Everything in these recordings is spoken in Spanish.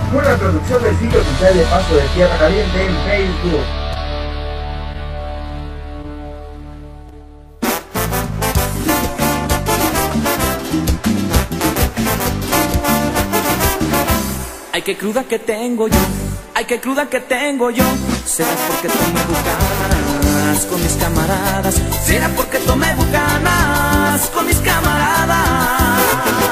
Una producción del sitio oficial de Paso de Tierra Caliente en Facebook. Ay, qué cruda que tengo yo, ay, qué cruda que tengo yo. Será porque tomé bucanas con mis camaradas. Será porque tomé bucanas con mis camaradas.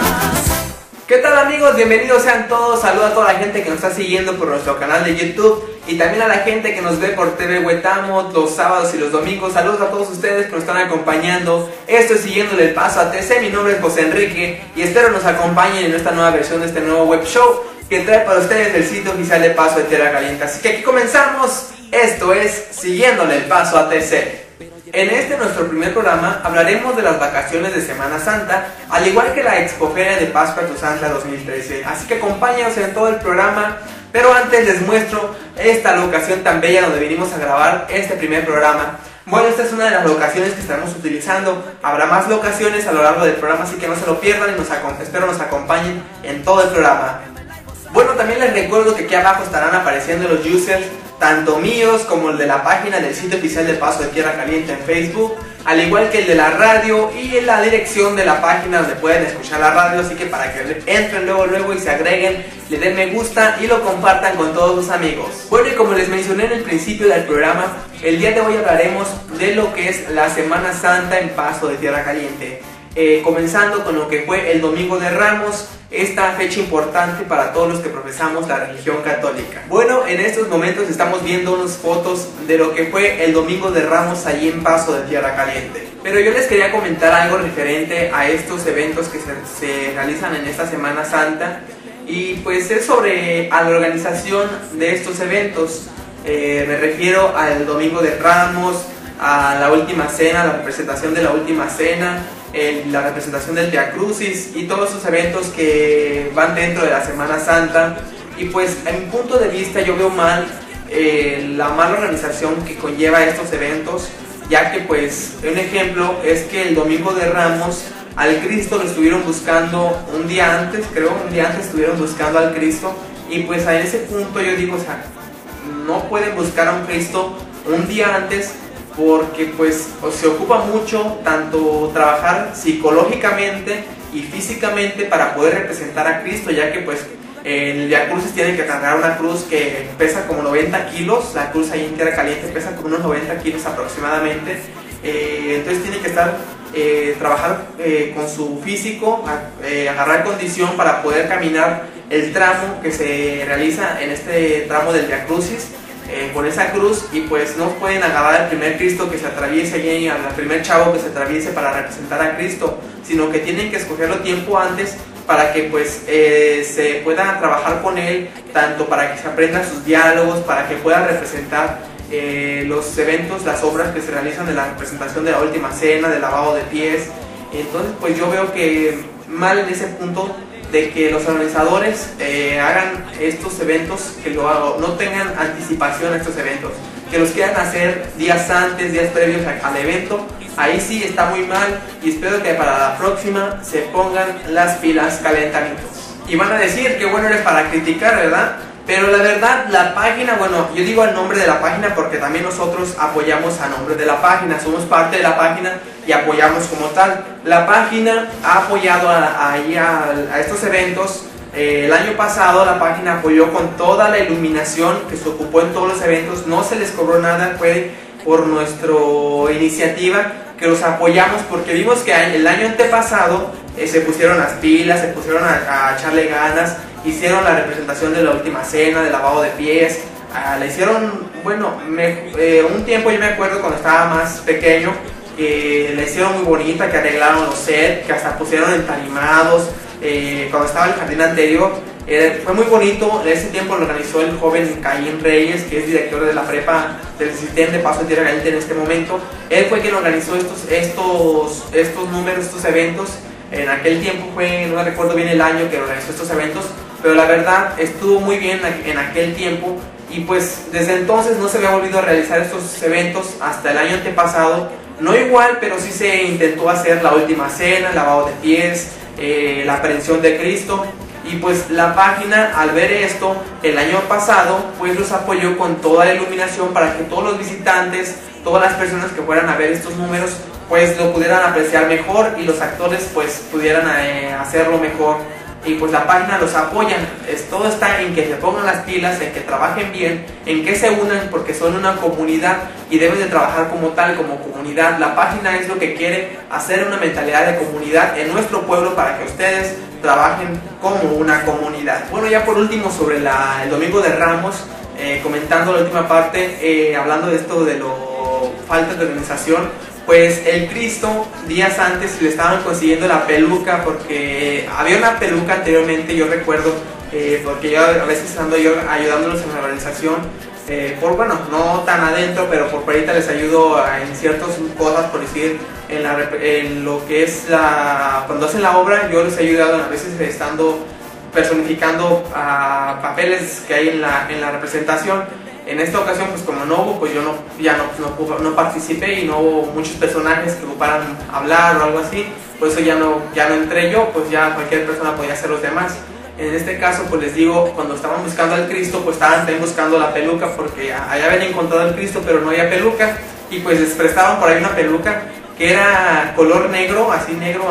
¿Qué tal, amigos? Bienvenidos sean todos. Saludo a toda la gente que nos está siguiendo por nuestro canal de YouTube y también a la gente que nos ve por TV Huetamo los sábados y los domingos. Saludos a todos ustedes que nos están acompañando. Esto es Siguiéndole el Paso a TC. Mi nombre es José Enrique y espero nos acompañen en esta nueva versión de este nuevo web show que trae para ustedes el sitio oficial de Paso de Tierra Caliente. Así que aquí comenzamos. Esto es Siguiéndole el Paso a TC. En este nuestro primer programa hablaremos de las vacaciones de Semana Santa, al igual que la Expoferia de Pascua Santa 2013. Así que acompáñanos en todo el programa, pero antes les muestro esta locación tan bella donde vinimos a grabar este primer programa. Bueno, esta es una de las locaciones que estaremos utilizando. Habrá más locaciones a lo largo del programa, así que no se lo pierdan y espero nos acompañen en todo el programa. Bueno, también les recuerdo que aquí abajo estarán apareciendo los users, tanto míos como el de la página del sitio oficial de Paso de Tierra Caliente en Facebook, al igual que el de la radio y la dirección de la página donde pueden escuchar la radio, así que para que entren luego y se agreguen, le den me gusta y lo compartan con todos sus amigos. Bueno, y como les mencioné en el principio del programa, el día de hoy hablaremos de lo que es la Semana Santa en Paso de Tierra Caliente. Comenzando con lo que fue el Domingo de Ramos, esta fecha importante para todos los que profesamos la religión católica. Bueno, en estos momentos estamos viendo unas fotos de lo que fue el Domingo de Ramos allí en Paso de Tierra Caliente. Pero yo les quería comentar algo referente a estos eventos que se realizan en esta Semana Santa, y pues es sobre a la organización de estos eventos. Me refiero al Domingo de Ramos, a la Última Cena, la representación de la Última Cena, la representación del Via Crucis y todos esos eventos que van dentro de la Semana Santa. Y pues en mi punto de vista yo veo mal la mala organización que conlleva estos eventos, ya que pues un ejemplo es que el Domingo de Ramos al Cristo lo estuvieron buscando un día antes estuvieron buscando al Cristo, y pues a ese punto yo digo, o sea, no pueden buscar a un Cristo un día antes, porque pues se ocupa mucho tanto trabajar psicológicamente y físicamente para poder representar a Cristo, ya que pues en el Via Crucis tienen que cargar una cruz que pesa como 90 kilos, la cruz ahí en Tierra Caliente pesa como unos 90 kilos aproximadamente, entonces tienen que estar, trabajar con su físico, agarrar condición para poder caminar el tramo que se realiza en este tramo del Via Crucis, con esa cruz, y pues no pueden agarrar al primer Cristo que se atraviese allí, al primer chavo que se atraviese para representar a Cristo, sino que tienen que escogerlo tiempo antes para que pues se pueda trabajar con él, tanto para que se aprendan sus diálogos, para que pueda representar los eventos, las obras que se realizan de la representación de la Última Cena, del lavado de pies. Entonces pues yo veo que mal en ese punto de que los organizadores hagan estos eventos, que no tengan anticipación a estos eventos, que los quieran hacer días antes, días previos al evento. Ahí sí está muy mal, y espero que para la próxima se pongan las pilas, calentamientos. Y van a decir que bueno, eres para criticar, ¿verdad? Pero la verdad, la página, bueno, yo digo el nombre de la página porque también nosotros apoyamos a nombre de la página, somos parte de la página y apoyamos como tal. La página ha apoyado a estos eventos. El año pasado la página apoyó con toda la iluminación que se ocupó en todos los eventos, no se les cobró nada, fue por nuestra iniciativa que los apoyamos, porque vimos que el año antepasado se pusieron las pilas, se pusieron a echarle ganas, hicieron la representación de la Última Cena, del lavado de pies, la hicieron, bueno, un tiempo yo me acuerdo cuando estaba más pequeño, la hicieron muy bonita, que arreglaron los sets, que hasta pusieron entarimados, cuando estaba el jardín anterior, fue muy bonito. En ese tiempo lo organizó el joven Caín Reyes, que es director de la prepa del sistema de Paso de Tierra Caliente en este momento. Él fue quien organizó estos números, estos eventos. En aquel tiempo no me recuerdo bien el año que organizó estos eventos, pero la verdad estuvo muy bien en aquel tiempo, y pues desde entonces no se había volvido a realizar estos eventos hasta el año antepasado. No igual, pero sí se intentó hacer la Última Cena, el lavado de pies, la aprehensión de Cristo. Y pues la página, al ver esto, el año pasado, pues los apoyó con toda la iluminación para que todos los visitantes, todas las personas que fueran a ver estos números, pues lo pudieran apreciar mejor y los actores pues pudieran hacerlo mejor. Y pues la página los apoya. Todo está en que se pongan las pilas, en que trabajen bien, en que se unan, porque son una comunidad y deben de trabajar como tal, como comunidad. La página es lo que quiere, hacer una mentalidad de comunidad en nuestro pueblo para que ustedes trabajen como una comunidad. Bueno, ya por último sobre el Domingo de Ramos, comentando la última parte, hablando de esto de lo falta de organización. Pues el Cristo, días antes le estaban consiguiendo la peluca, porque había una peluca anteriormente, yo recuerdo, porque yo a veces ando yo ayudándolos en la organización, bueno, no tan adentro, pero por ahorita les ayudo en ciertas cosas, por decir, en lo que es cuando hacen la obra, yo les he ayudado a veces estando personificando papeles que hay en la representación. En esta ocasión, pues como no hubo, pues yo no participé y no hubo muchos personajes que ocuparan hablar o algo así, por eso ya no entré yo, pues ya cualquier persona podía hacer los demás. En este caso, pues les digo, cuando estaban buscando al Cristo, pues estaban también buscando la peluca, porque allá habían encontrado al Cristo, pero no había peluca, y pues les prestaban por ahí una peluca que era color negro, así negro,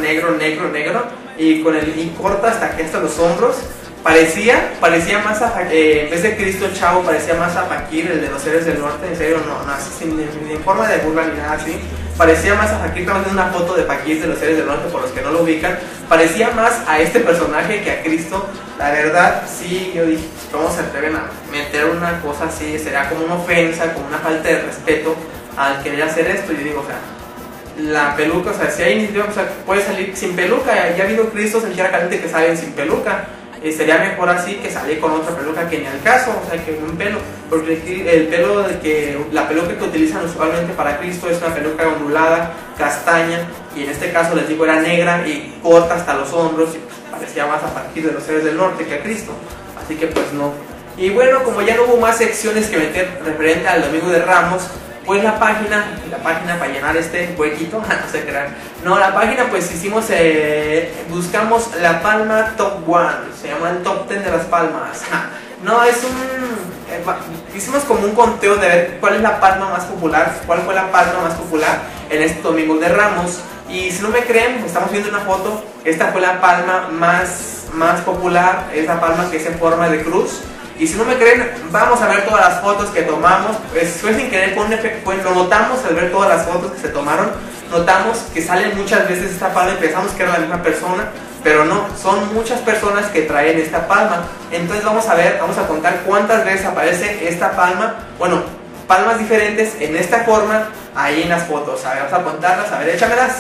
y corta hasta los hombros. Parecía más en vez de Cristo Chavo, parecía más a Fakir, el de los Héroes del Norte, en serio, no así, sin forma de burla ni nada así. Parecía más a Fakir, estamos viendo una foto de Fakir de los Héroes del Norte, por los que no lo ubican. Parecía más a este personaje que a Cristo. La verdad, sí, yo dije, ¿cómo se atreven a meter una cosa así? Sería como una ofensa, como una falta de respeto al querer hacer esto. Y yo digo, o sea, la peluca, o sea, si hay iniciativa, o sea, puede salir sin peluca. Ya ha habido Cristos en Tierra Caliente que salen sin peluca. Sería mejor así que salir con otra peluca, que ni al caso, o sea, que un pelo, porque la peluca que utilizan usualmente para Cristo es una peluca ondulada, castaña, y en este caso les digo era negra y corta hasta los hombros, y pues, parecía más a partir de los Héroes del Norte que a Cristo, así que pues no. Y bueno, como ya no hubo más secciones que meter referente al Domingo de Ramos, pues la página para llenar este huequito, no se crean. No, la página pues hicimos, buscamos la palma top 1, se llama el top 10 de las palmas. No, hicimos como un conteo de ver cuál es la palma más popular, cuál fue la palma más popular en este Domingo de Ramos. Y si no me creen, estamos viendo una foto, esta fue la palma más popular, esa palma que es en forma de cruz. Y si no me creen, vamos a ver todas las fotos que tomamos. Pues fue sin querer, pues lo notamos al ver todas las fotos que se tomaron. Notamos que salen muchas veces esta palma y pensamos que era la misma persona, pero no, son muchas personas que traen esta palma. Entonces vamos a contar cuántas veces aparece esta palma. Bueno, palmas diferentes en esta forma ahí en las fotos. A ver, vamos a contarlas, a ver, échamelas.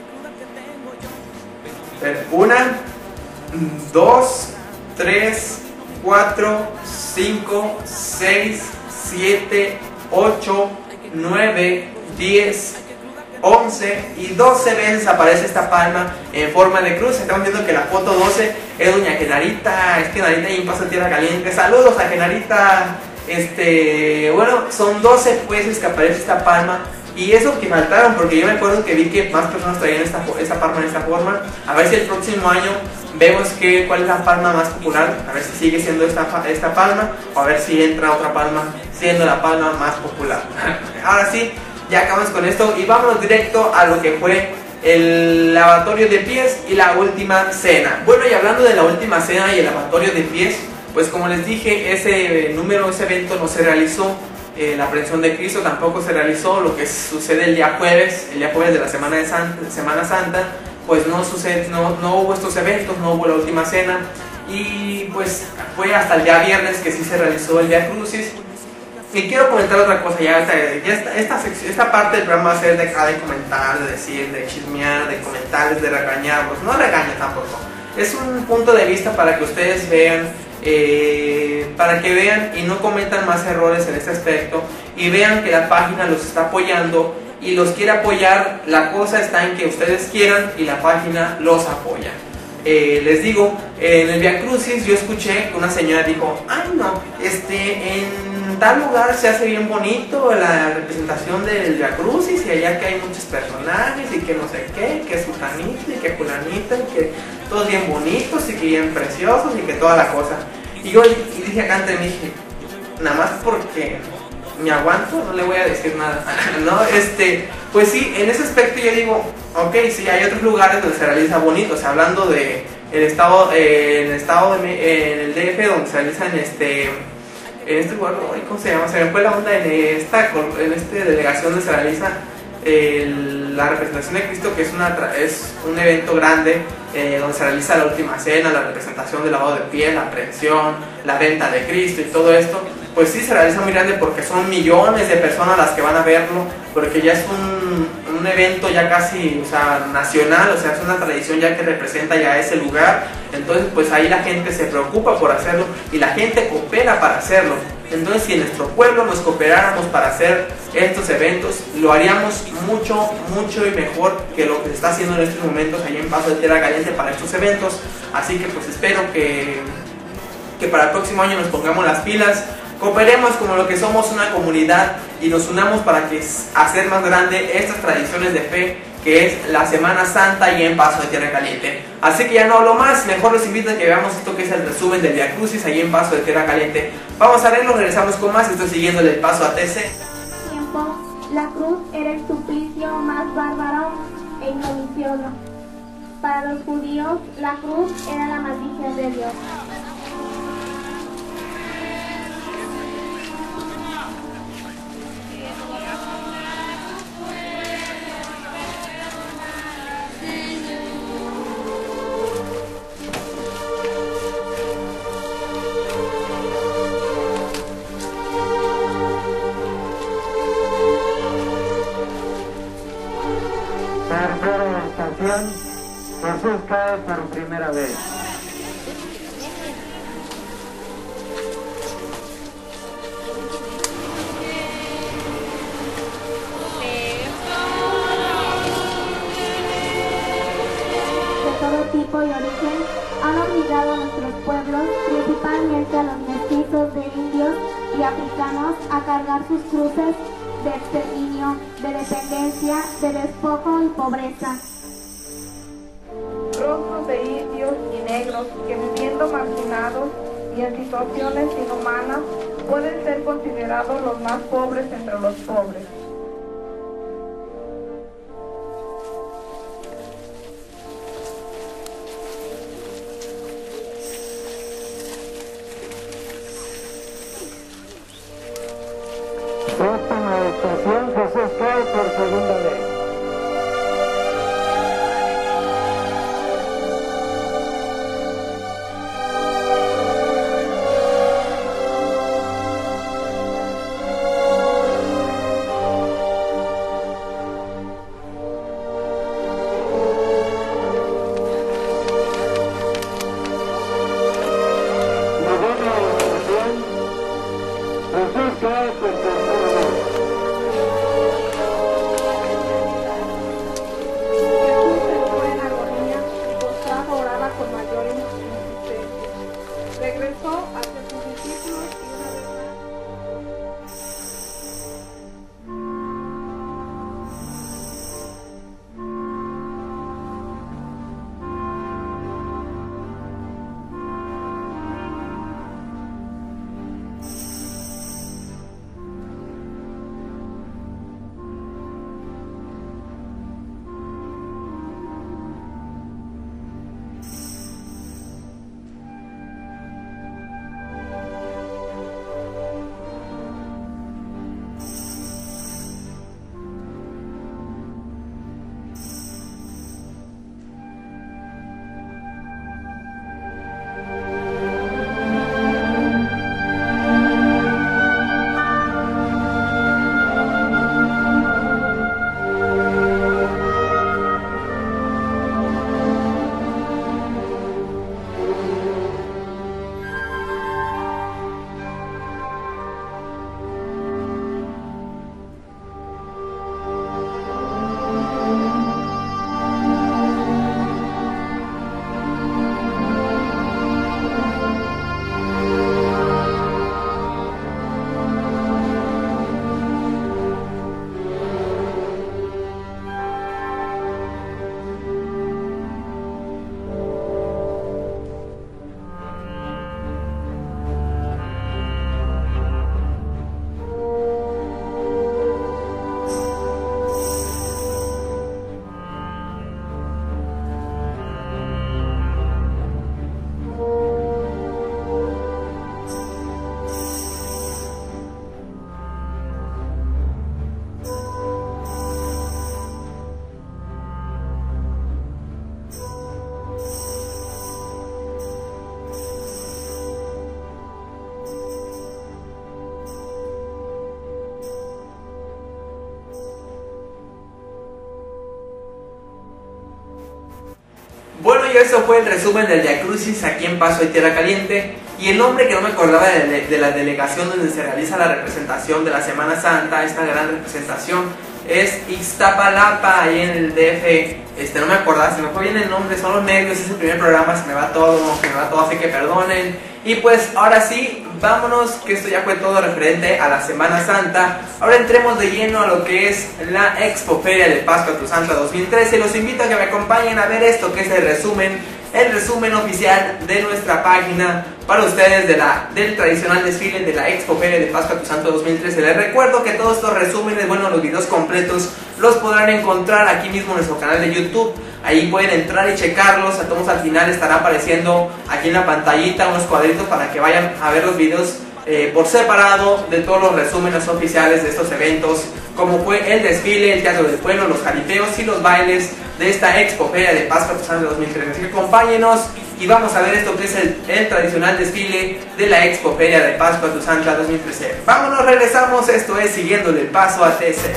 1, 2, 3, 4, 5, 6, 7, 8, 9, 10, 11 y 12 veces aparece esta palma en forma de cruz. Estamos viendo que la foto 12 es doña Genarita. Es Genarita ahí en Paso Tierra Caliente. Saludos a Genarita. Bueno, son 12 veces que aparece esta palma. Y eso que faltaron, porque yo me acuerdo que vi que más personas traían esta palma en esta forma. A ver si el próximo año vemos cuál es la palma más popular, a ver si sigue siendo esta palma, o a ver si entra otra palma siendo la palma más popular. Ahora sí, ya acabamos con esto y vámonos directo a lo que fue el lavatorio de pies y la última cena. Bueno, y hablando de la última cena y el lavatorio de pies, pues como les dije, ese evento no se realizó. La aprehensión de Cristo tampoco se realizó. Lo que sucede el día jueves de la Semana Santa, pues no hubo estos eventos, no hubo la última cena, y pues fue hasta el día viernes que sí se realizó el Vía Crucis. Y quiero comentar otra cosa, esta parte del programa va a ser de comentar, de decir, de chismear, de comentar, de regañarlos, no regaño tampoco, es un punto de vista para que ustedes vean, para que vean y no cometan más errores en este aspecto, y vean que la página los está apoyando y los quiere apoyar. La cosa está en que ustedes quieran y la página los apoya. Les digo, en el Vía Crucis yo escuché que una señora dijo: ay no, en tal lugar se hace bien bonito la representación del Vía Crucis, y allá que hay muchos personajes y que no sé qué, que es fulanito y que fulanita y que todos bien bonitos y que bien preciosos y que toda la cosa. Y yo dije acá entre mí, dije, nada más porque me aguanto, no le voy a decir nada, ¿no? Pues sí, en ese aspecto yo digo, ok, sí, hay otros lugares donde se realiza bonito, o sea, hablando de el estado, en el DF, donde se realiza en este lugar, ¿cómo se llama? Se me fue la onda en esta delegación donde se realiza la representación de Cristo, que es un evento grande, donde se realiza la última cena, la representación del lavado de pies, la aprehensión, la venta de Cristo y todo esto. Pues sí, se realiza muy grande porque son millones de personas las que van a verlo, porque ya es un evento ya casi, o sea, nacional, o sea, es una tradición ya que representa ya ese lugar. Entonces pues ahí la gente se preocupa por hacerlo y la gente coopera para hacerlo. Entonces si en nuestro pueblo nos cooperáramos para hacer estos eventos, lo haríamos mucho, mucho y mejor que lo que se está haciendo en estos momentos allá en Paso de Tierra Caliente para estos eventos. Así que pues espero que para el próximo año nos pongamos las pilas, cooperemos como lo que somos, una comunidad, y nos unamos para hacer más grande estas tradiciones de fe que es la Semana Santa y en Paso de Tierra Caliente. Así que ya no hablo más, mejor los invito a que veamos esto que es el resumen del Vía Crucis allí en Paso de Tierra Caliente. Vamos a verlo, regresamos con más. Estoy siguiéndole el paso a TC. La cruz era el suplicio más bárbaro e injuicioso. Para los judíos, la cruz era la maldición de Dios. Jesús cae por primera vez. De todo tipo y origen han obligado a nuestros pueblos, principalmente a los mestizos de indios y africanos, a cargar sus cruces de exterminio, de dependencia, de despojo y pobreza. Rostros de indios y negros que, viviendo marginados y en situaciones inhumanas, pueden ser considerados los más pobres entre los pobres. Última estación, Jesús cae por segunda vez. eso fue el resumen del Via Crucis aquí en Paso de Tierra Caliente. Y el nombre que no me acordaba de la delegación donde se realiza la representación de la Semana Santa, esta gran representación, es Ixtapalapa, ahí en el DF. No me acordaba, se me fue bien el nombre, son los nervios, es el primer programa, se me va todo, así que perdonen. Y pues ahora sí, vámonos, que esto ya fue todo referente a la Semana Santa. Ahora entremos de lleno a lo que es la Expoferia de Pascua Tu Santa 2013. Los invito a que me acompañen a ver esto, que es el resumen oficial de nuestra página para ustedes del tradicional desfile de la Expoferia de Pascua Tu Santo 2013. Les recuerdo que todos estos resúmenes, bueno, los videos completos los podrán encontrar aquí mismo en nuestro canal de YouTube. Ahí pueden entrar y checarlos. A todos al final estará apareciendo aquí en la pantallita unos cuadritos para que vayan a ver los videos por separado de todos los resúmenes oficiales de estos eventos, como fue el desfile, el teatro del pueblo, los jaripeos y los bailes de esta Expoferia de Pascua Tu Santa 2013. Así que acompáñenos y vamos a ver esto que es el tradicional desfile de la Expoferia de Pascua Tu Santa 2013. Vámonos, regresamos, esto es Siguiéndole el Paso a TC.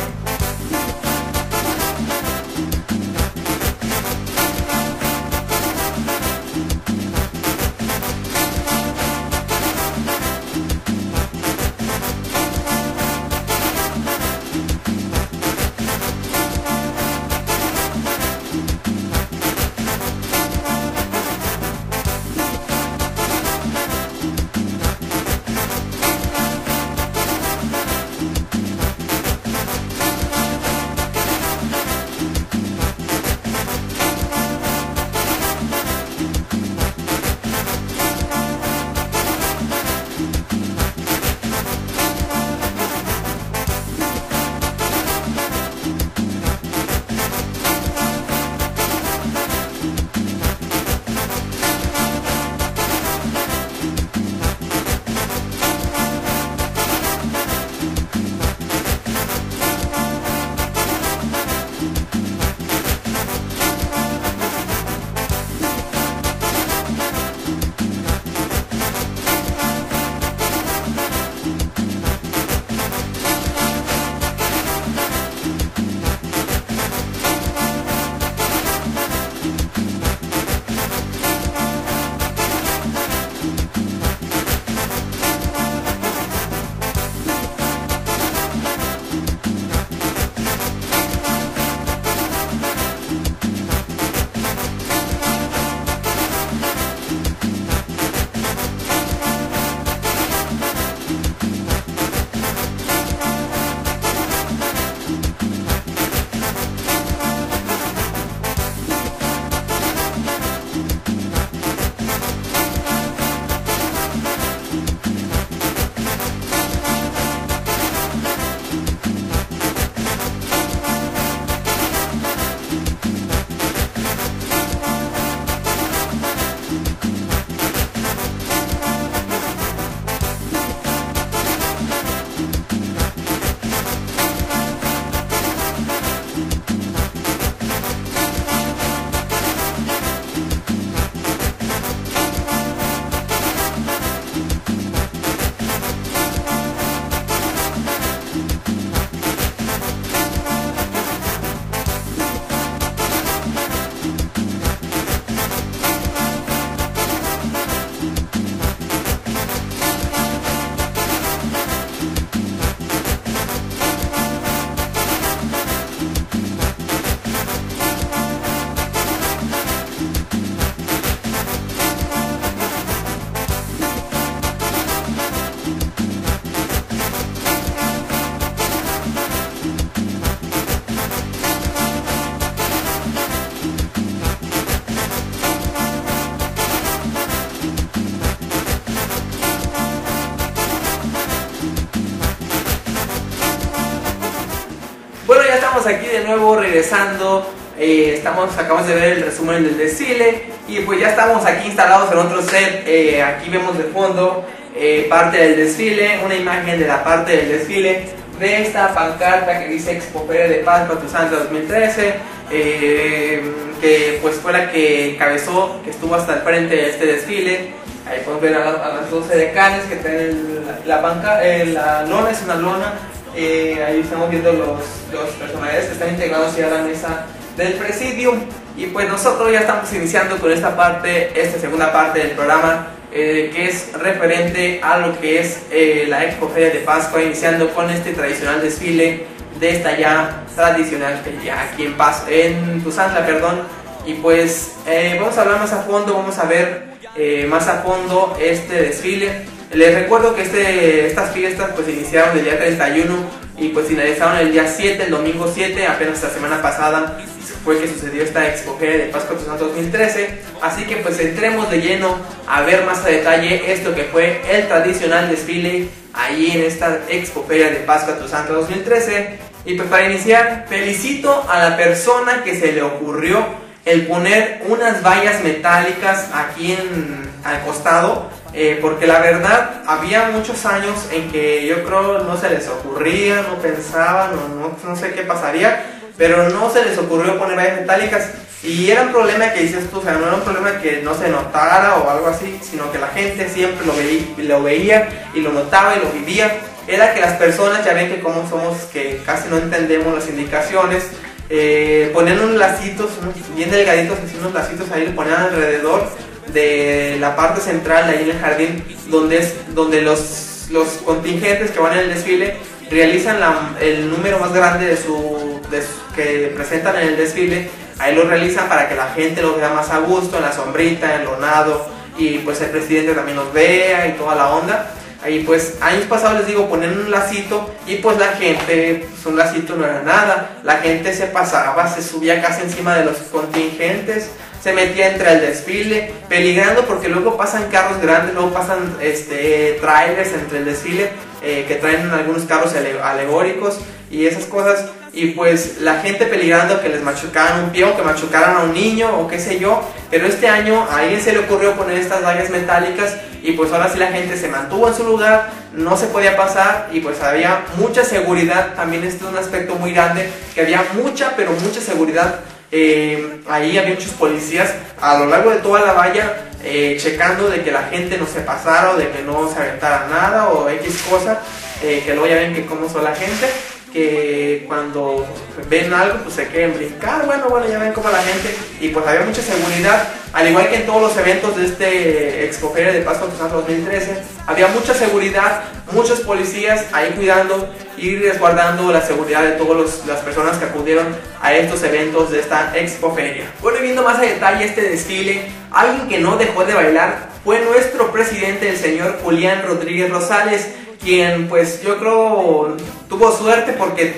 Aquí de nuevo regresando. Acabamos de ver el resumen del desfile y pues ya estamos aquí instalados en otro set. Aquí vemos de fondo parte del desfile, una imagen de la parte del desfile de esta pancarta que dice Expoferia de Pascua Tu Santa 2013, que pues fue la que encabezó, que estuvo hasta el frente de este desfile. Ahí podemos ver a las 12 decanes que tienen la lona, es una lona. Ahí estamos viendo los personajes que están integrados ya a la mesa del presidium. Y pues nosotros ya estamos iniciando con esta segunda parte del programa, que es referente a lo que es la Expoferia de Pascua, iniciando con este tradicional desfile de esta ya tradicional feria aquí en Tuzantla, y pues vamos a hablar más a fondo, vamos a ver más a fondo este desfile. Les recuerdo que estas fiestas pues iniciaron el día 31 y pues finalizaron el día 7, el domingo 7, apenas la semana pasada fue que sucedió esta Expoferia de Pascua Tuzantla 2013, así que pues entremos de lleno a ver más a detalle esto que fue el tradicional desfile ahí en esta Expoferia de Pascua Tuzantla 2013. Y pues para iniciar, felicito a la persona que se le ocurrió el poner unas vallas metálicas aquí al costado, porque la verdad había muchos años en que yo creo no se les ocurría, no pensaban, no sé qué pasaría, pero no se les ocurrió poner vallas metálicas. Y era un problema que dices tú, o sea, no era un problema que no se notara o algo así, sino que la gente siempre lo veía y lo notaba y lo vivía. Era que las personas, ya ven que como somos, que casi no entendemos las indicaciones, ponían unos lacitos, bien delgaditos, así unos lacitos ahí, lo ponían alrededor de la parte central, ahí en el jardín, donde los contingentes que van en el desfile realizan el número más grande que presentan en el desfile. Ahí lo realizan para que la gente lo vea más a gusto, en la sombrita, enlonado, y pues el presidente también los vea y toda la onda. Ahí pues años pasados les digo, ponían un lacito y pues la gente, pues un lacito no era nada, la gente se pasaba, se subía casi encima de los contingentes, se metía entre el desfile, peligrando porque luego pasan carros grandes, luego pasan trailers entre el desfile, que traen algunos carros alegóricos y esas cosas, y pues la gente peligrando que les machucaran un pie o que machucaran a un niño o qué sé yo. Pero este año a alguien se le ocurrió poner estas vallas metálicas y pues ahora sí la gente se mantuvo en su lugar, no se podía pasar y pues había mucha seguridad. También este es un aspecto muy grande, que había mucha seguridad. Ahí había muchos policías a lo largo de toda la valla, checando de que la gente no se pasara o de que no se aventara nada o X cosa, que luego ya ven que cómo son la gente, que cuando ven algo pues se quieren brincar, bueno, ya ven cómo la gente, y pues había mucha seguridad, al igual que en todos los eventos de este Expoferia de Pascua Tuzantla 2013, había mucha seguridad, muchos policías ahí cuidando y resguardando la seguridad de todas las personas que acudieron a estos eventos de esta Expoferia. Bueno, y viendo más a detalle este desfile, alguien que no dejó de bailar fue nuestro presidente, el señor Julián Rodríguez Rosales, quien pues yo creo tuvo suerte porque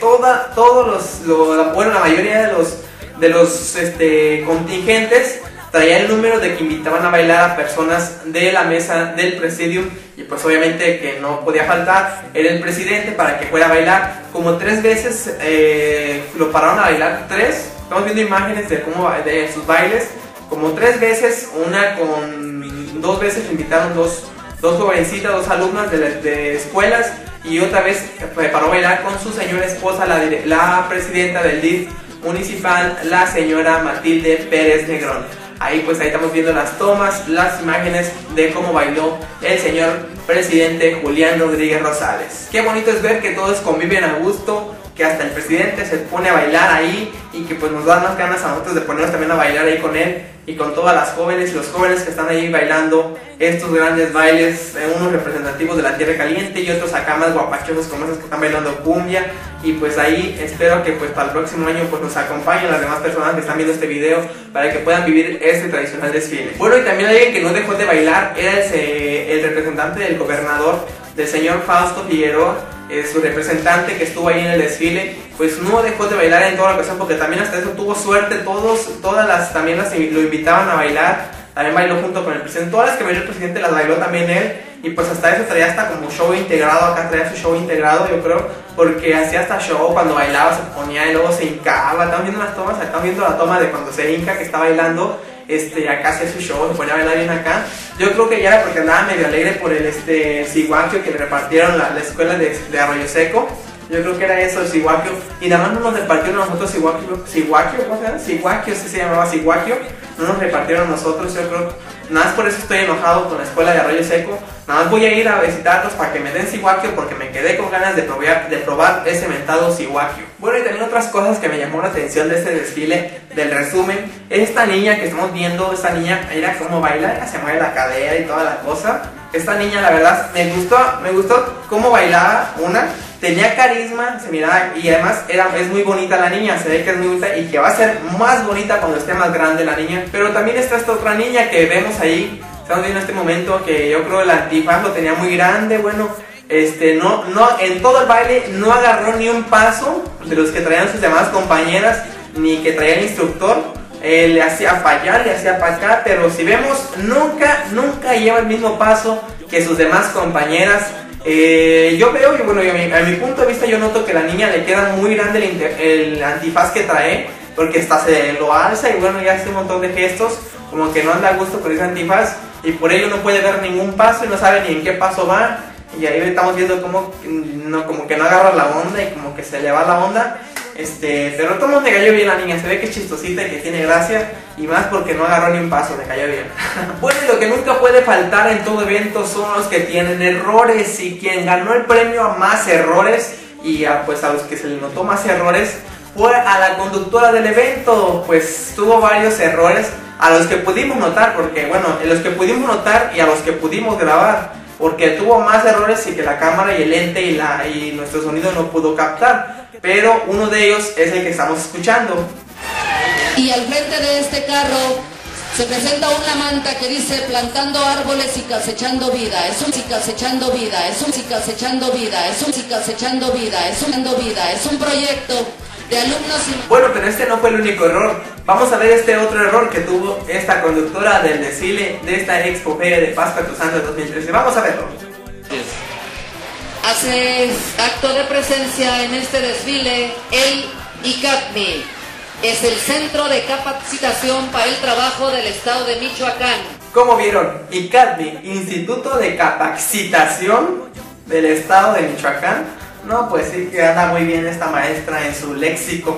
la mayoría de los contingentes traía el número de que invitaban a bailar a personas de la mesa del presidium, y pues obviamente que no podía faltar era el presidente para que fuera a bailar. Como 3 veces lo pararon a bailar, estamos viendo imágenes de sus bailes, como 3 veces, 2 veces le invitaron dos jovencitas, 2 alumnas de escuelas, y otra vez paró a bailar con su señora esposa, la presidenta del DIF municipal, la señora Matilde Pérez Negrón. Ahí estamos viendo las tomas, las imágenes de cómo bailó el señor presidente Julián Rodríguez Rosales. Qué bonito es ver que todos conviven a gusto, que hasta el presidente se pone a bailar ahí y que pues nos dan más ganas a nosotros de ponernos también a bailar ahí con él y con todas las jóvenes y los jóvenes que están ahí bailando estos grandes bailes, unos representativos de la Tierra Caliente y otros acá más guapachosos como esos que están bailando cumbia. Y pues ahí espero que pues para el próximo año pues nos acompañen las demás personas que están viendo este video para que puedan vivir este tradicional desfile. Bueno, y también alguien que no dejó de bailar era el representante del gobernador, del señor Fausto Figueroa, su representante que estuvo ahí en el desfile, pues no dejó de bailar en toda la ocasión porque también hasta eso tuvo suerte, también lo invitaban a bailar, también bailó junto con el presidente, todas las que bailó el presidente las bailó también él, y pues hasta eso traía hasta como show integrado, acá traía su show integrado yo creo, porque hacía hasta show cuando bailaba, se ponía y luego se hincaba. Estamos viendo las tomas, estamos viendo la toma de cuando se hinca que está bailando, acá hacía su show, se ponía a bailar bien acá. Yo creo que ya era porque andaba medio alegre por el ciguaquio que le repartieron la escuela de Arroyo Seco. Yo creo que era eso, el ciguaquio. Y nada más no nos repartieron a nosotros ciguaquio, ¿cómo se llama? Ciguaquio, sí se llamaba ciguaquio. No nos repartieron a nosotros, yo creo. Nada más por eso estoy enojado con la escuela de Arroyo Seco. Nada más voy a ir a visitarlos para que me den cihuaquio, porque me quedé con ganas de probar ese mentado cihuaquio. Bueno, y también otras cosas que me llamó la atención de este desfile, del resumen. Esta niña que estamos viendo, esta niña, mira cómo baila, se mueve la cadera y toda la cosa. Esta niña, la verdad, me gustó cómo bailaba, tenía carisma, se miraba, y además es muy bonita la niña, se ve que es muy bonita y que va a ser más bonita cuando esté más grande la niña. Pero también está esta otra niña que vemos ahí, estamos viendo en este momento, que yo creo el antifaz lo tenía muy grande. Bueno, en todo el baile no agarró ni un paso de los que traían sus demás compañeras, ni que traía el instructor. Le hacía para allá, le hacía para acá, pero si vemos, nunca lleva el mismo paso que sus demás compañeras. Yo veo, a mi punto de vista, yo noto que la niña le queda muy grande el antifaz que trae, porque hasta se lo alza y bueno, ya hace un montón de gestos, como que no anda a gusto con ese antifaz, y por ello no puede ver ningún paso y no sabe ni en qué paso va. Y ahí estamos viendo como que no agarra la onda y como que se le va la onda. Pero todo me cayó bien la niña, se ve que es chistosita y que tiene gracia, y más porque no agarró ni un paso, me cayó bien. Bueno, y lo que nunca puede faltar en todo evento son los que tienen errores, y quien ganó el premio a más errores, y a los que se le notó más errores, fue a la conductora del evento. Pues tuvo varios errores a los que pudimos notar, porque bueno, en los que pudimos notar y a los que pudimos grabar, porque tuvo más errores y que la cámara y el lente y nuestro sonido no pudo captar. Pero uno de ellos es el que estamos escuchando. Y al frente de este carro se presenta una manta que dice plantando árboles y cosechando vida. Es un cosechando vida, es un cosechando vida, es un cosechando vida, es un proyecto de alumnos y... Bueno, pero este no fue el único error. Vamos a ver este otro error que tuvo esta conductora del desfile de esta Expo Feria de Pascua Tuzantla 2013. Vamos a verlo. Hace acto de presencia en este desfile el ICATMI. Es el Centro de Capacitación para el Trabajo del Estado de Michoacán. Como vieron, ICATMI, Instituto de Capacitación del Estado de Michoacán. No, pues sí que anda muy bien esta maestra en su léxico.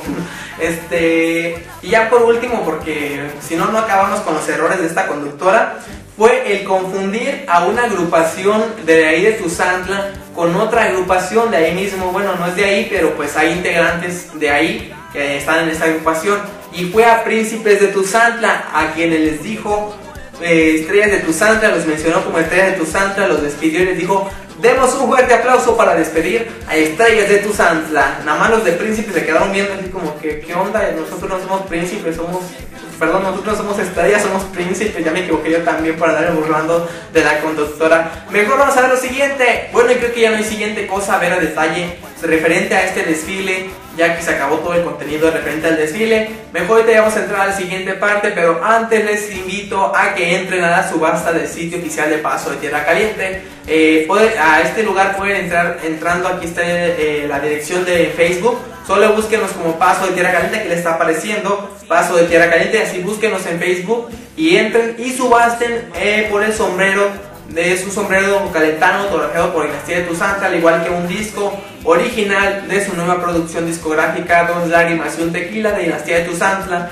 Y ya por último, porque si no, no acabamos con los errores de esta conductora, fue el confundir a una agrupación de ahí de Tuzantla con otra agrupación de ahí mismo. Bueno, no es de ahí, pero pues hay integrantes de ahí que están en esta agrupación. Y fue a Príncipes de Tuzantla a quienes les dijo Estrellas de Tuzantla, los mencionó como Estrellas de Tuzantla, los despidió y les dijo: demos un fuerte aplauso para despedir a Estrellas de Tuzantla. Nada más los de Príncipes se quedaron viendo así como que, ¿qué onda? Nosotros no somos Príncipes, nosotros no somos Estrellas, somos Príncipes. Ya me equivoqué yo también por andar burlando de la conductora. Mejor vamos a ver lo siguiente. Bueno, y creo que ya no hay siguiente cosa a ver a detalle referente a este desfile, ya que se acabó todo el contenido referente al desfile. Mejor ahorita ya vamos a entrar a la siguiente parte, pero antes les invito a que entren a la subasta del sitio oficial de Paso de Tierra Caliente. A este lugar pueden entrar entrando, aquí está la dirección de Facebook. Solo búsquenos como Paso de Tierra Caliente, que les está apareciendo, Paso de Tierra Caliente, así búsquenos en Facebook y entren y subasten por el sombrero, de su sombrero calentano autografiado por Dinastía de Tuzantla, al igual que un disco original de su nueva producción discográfica, 2 lágrimas y un tequila, de Dinastía de Tuzantla.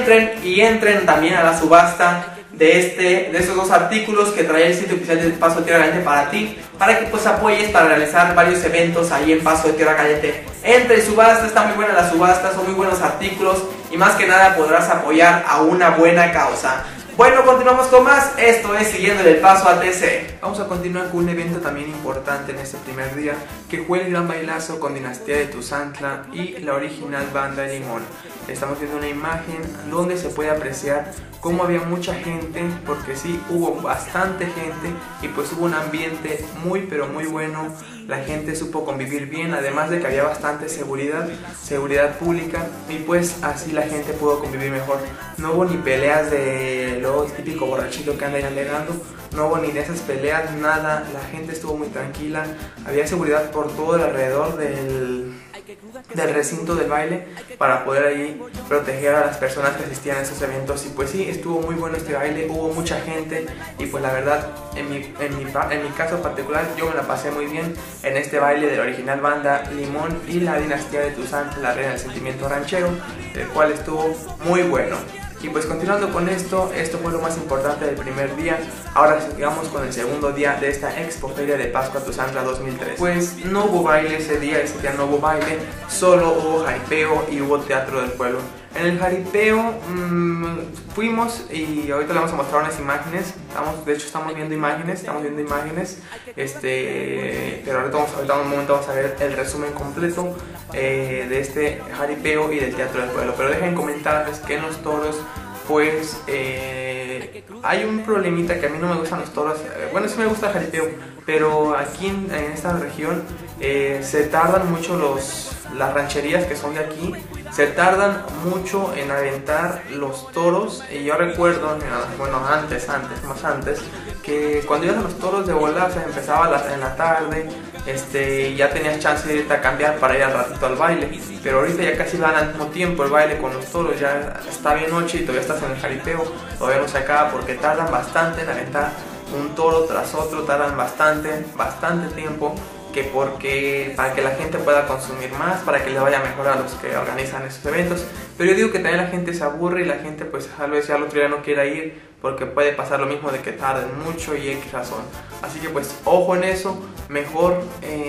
Entren también a la subasta de esos dos artículos que trae el sitio oficial de Paso de Tierra Caliente para ti, para que pues apoyes para realizar varios eventos ahí en Paso de Tierra Caliente. Entre subasta, está muy buena la subasta, son muy buenos artículos y más que nada podrás apoyar a una buena causa. Bueno, continuamos con más. Esto es Siguiendo el Paso ATC. Vamos a continuar con un evento también importante en este primer día, que fue el gran bailazo con Dinastía de Tuzantla y la original banda Limón. Estamos viendo una imagen donde se puede apreciar cómo había mucha gente, porque sí, hubo bastante gente y pues hubo un ambiente muy pero muy bueno. La gente supo convivir bien, además de que había bastante seguridad pública, y pues así la gente pudo convivir mejor. No hubo ni peleas de lo típico borrachito que anda ahí alegando, no hubo ni de esas peleas, nada. La gente estuvo muy tranquila, había seguridad por todo el alrededor del recinto del baile para poder ahí proteger a las personas que asistían a esos eventos. Y pues sí, estuvo muy bueno este baile, hubo mucha gente y pues la verdad en mi caso particular yo me la pasé muy bien en este baile de la original banda Limón y la Dinastía de Tuzantla, la reina del sentimiento ranchero, el cual estuvo muy bueno. Y pues continuando con esto fue lo más importante del primer día. Ahora sigamos con el segundo día de esta Expoferia de Pascua Tuzantla 2003. Pues no hubo baile ese día no hubo baile, solo hubo jaripeo y hubo teatro del pueblo. En el jaripeo fuimos y ahorita le vamos a mostrar unas imágenes. De hecho estamos viendo imágenes, pero ahorita un momento vamos a ver el resumen completo de este jaripeo y del teatro del pueblo. Pero dejen comentarles que en los toros pues hay un problemita, que a mí no me gustan los toros. Bueno, sí me gusta el jaripeo, pero aquí en esta región se tardan mucho las rancherías que son de aquí, se tardan mucho en aventar los toros. Y yo recuerdo, bueno, antes, que cuando iban los toros de volada, o sea, empezaba en la tarde, ya tenías chance de irte a cambiar para ir al ratito al baile. Pero ahorita ya casi van al mismo tiempo el baile con los toros, ya está bien noche y todavía estás en el jaripeo, todavía no se acaba porque tardan bastante en aventar un toro tras otro, tardan bastante tiempo, porque para que la gente pueda consumir más, para que le vaya mejor a los que organizan esos eventos. Pero yo digo que también la gente se aburre y la gente pues tal vez ya el otro día no quiera ir, porque puede pasar lo mismo de que tarden mucho y X razón. Así que pues ojo en eso, mejor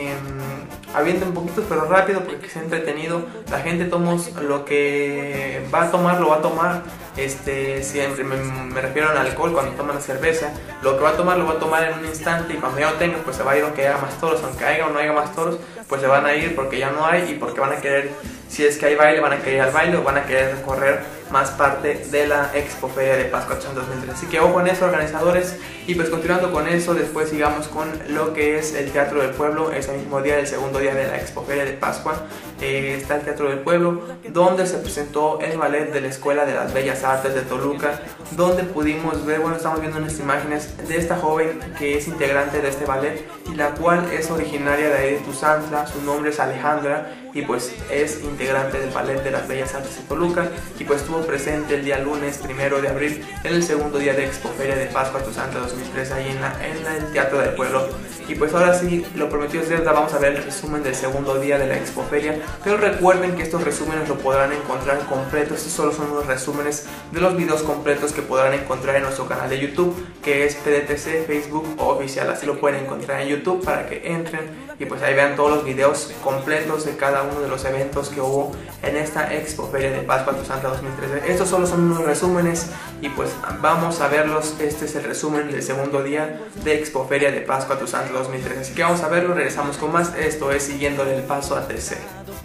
avienten poquitos pero rápido, porque sea entretenido. La gente lo que va a tomar, lo va a tomar. Siempre me refiero al alcohol, cuando toman la cerveza, lo que va a tomar lo va a tomar en un instante, y cuando ya no tenga pues se va a ir aunque haya más toros, aunque haya o no haya más toros, pues se van a ir porque ya no hay, y porque van a querer, si es que hay baile, van a querer ir al baile o van a querer recorrer más parte de la Expoferia de Pascua Tuzantla 2003. Así que ojo en eso, organizadores. Y pues continuando con eso, después sigamos con lo que es el Teatro del Pueblo. Ese mismo día, el segundo día de la Expoferia de Pascua, está el Teatro del Pueblo, donde se presentó el ballet de la Escuela de las Bellas Artes de Toluca, donde pudimos ver, bueno, estamos viendo unas imágenes de esta joven que es integrante de este ballet, y la cual es originaria de ahí de Tuzantla. Su nombre es Alejandra, y pues es integrante del ballet de las Bellas Artes de Toluca, y pues estuvo presente el día lunes 1 de abril en el segundo día de Expoferia de Pascua Tuzantla 2003 ahí en el Teatro del Pueblo. Y pues ahora sí, lo prometido es deuda, vamos a ver el resumen del segundo día de la Expoferia. Pero recuerden que estos resúmenes lo podrán encontrar completos. Estos solo son los resúmenes de los videos completos que podrán encontrar en nuestro canal de YouTube, que es PDTC Facebook Oficial. Así lo pueden encontrar en YouTube para que entren y pues ahí vean todos los videos completos de cada uno de los eventos que hubo en esta Expoferia de Pascua Tuzantla 2013. Estos solo son unos resúmenes y pues vamos a verlos. Este es el resumen del segundo día de Expoferia de Pascua Tuzantla 2013. Así que vamos a verlo, regresamos con más. Esto es Siguiéndole el Paso a TC.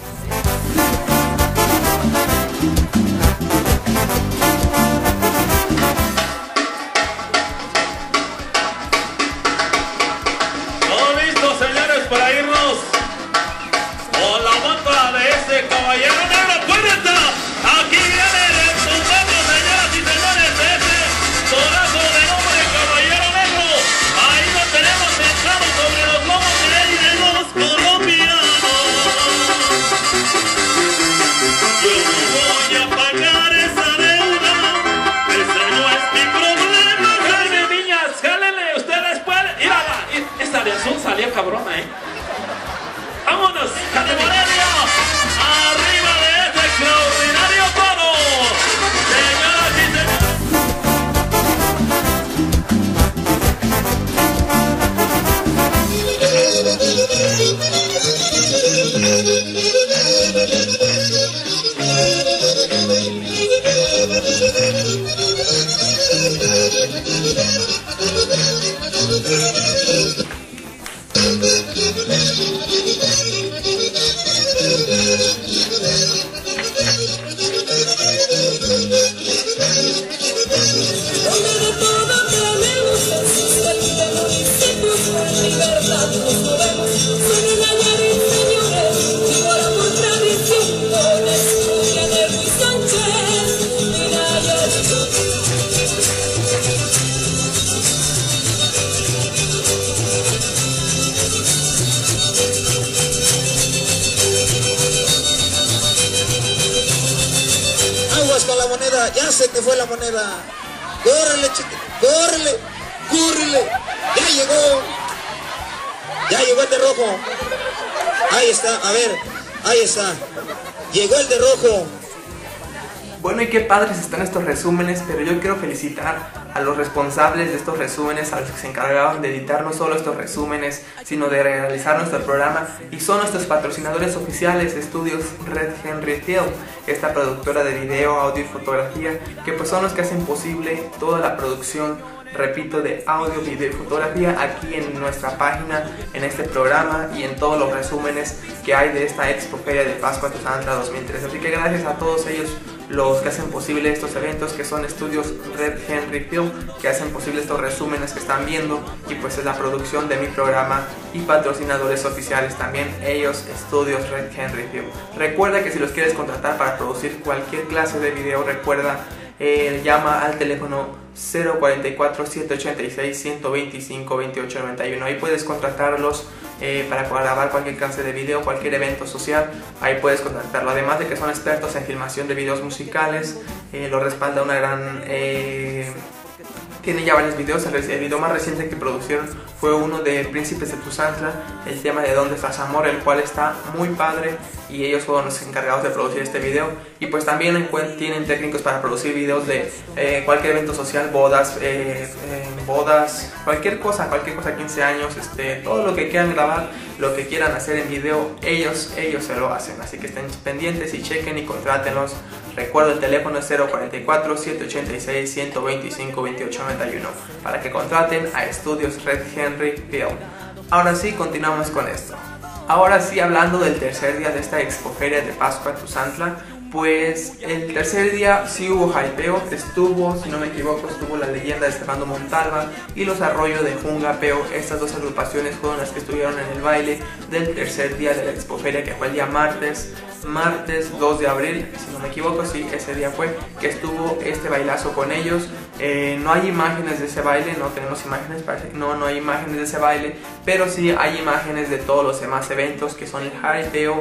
Cabrona, vámonos, categoría arriba de este extraordinario toro, señoras y con la moneda, ya se te fue la moneda. Córrele, córrele, córrele. Ya llegó el de rojo. Ahí está, a ver, ahí está. Llegó el de rojo. Bueno, y qué padres están estos resúmenes, pero yo quiero felicitar a los responsables de estos resúmenes, a los que se encargaban de editar no solo estos resúmenes, sino de realizar nuestro programa, y son nuestros patrocinadores oficiales, Estudios Red Henry Film, esta productora de video, audio y fotografía, que pues son los que hacen posible toda la producción, repito, de audio, video y fotografía aquí en nuestra página, en este programa y en todos los resúmenes que hay de esta Expo Feria de Pascua Tuzantla 2013. Así que gracias a todos ellos, los que hacen posible estos eventos, que son Estudios Red Henry Film, que hacen posible estos resúmenes que están viendo, y pues es la producción de mi programa, y patrocinadores oficiales también ellos, Estudios Red Henry Film. Recuerda que si los quieres contratar para producir cualquier clase de video, recuerda, llama al teléfono 044-786-125-2891. Ahí puedes contratarlos para grabar cualquier clase de video, cualquier evento social. Ahí puedes contratarlo. Además de que son expertos en filmación de videos musicales, lo respalda una gran... tiene ya varios videos. El video más reciente que producieron fue uno de Príncipes de Tuzantla, el tema de ¿Dónde estás, amor?, el cual está muy padre, y ellos fueron los encargados de producir este video. Y pues también tienen técnicos para producir videos de cualquier evento social, bodas, cualquier cosa, 15 años, todo lo que quieran grabar, lo que quieran hacer en video, ellos se lo hacen. Así que estén pendientes y chequen y contrátenlos. Recuerdo, el teléfono es 044-786-125-2891 para que contraten a Estudios Red Henry Film. Ahora sí, continuamos con esto. Ahora sí, hablando del tercer día de esta Expo Feria de Pascua Tuzantla, pues el tercer día sí hubo hypeo, estuvo, si no me equivoco, estuvo la leyenda de Estefano Montalva y los Arroyo de Jungapeo. Estas dos agrupaciones fueron las que estuvieron en el baile del tercer día de la Expo Feria, que fue el día martes 2 de abril, si no me equivoco, sí, ese día fue que estuvo este bailazo con ellos. No hay imágenes de ese baile, no tenemos imágenes, parece que no hay imágenes de ese baile, pero sí hay imágenes de todos los demás eventos, que son el jaripeo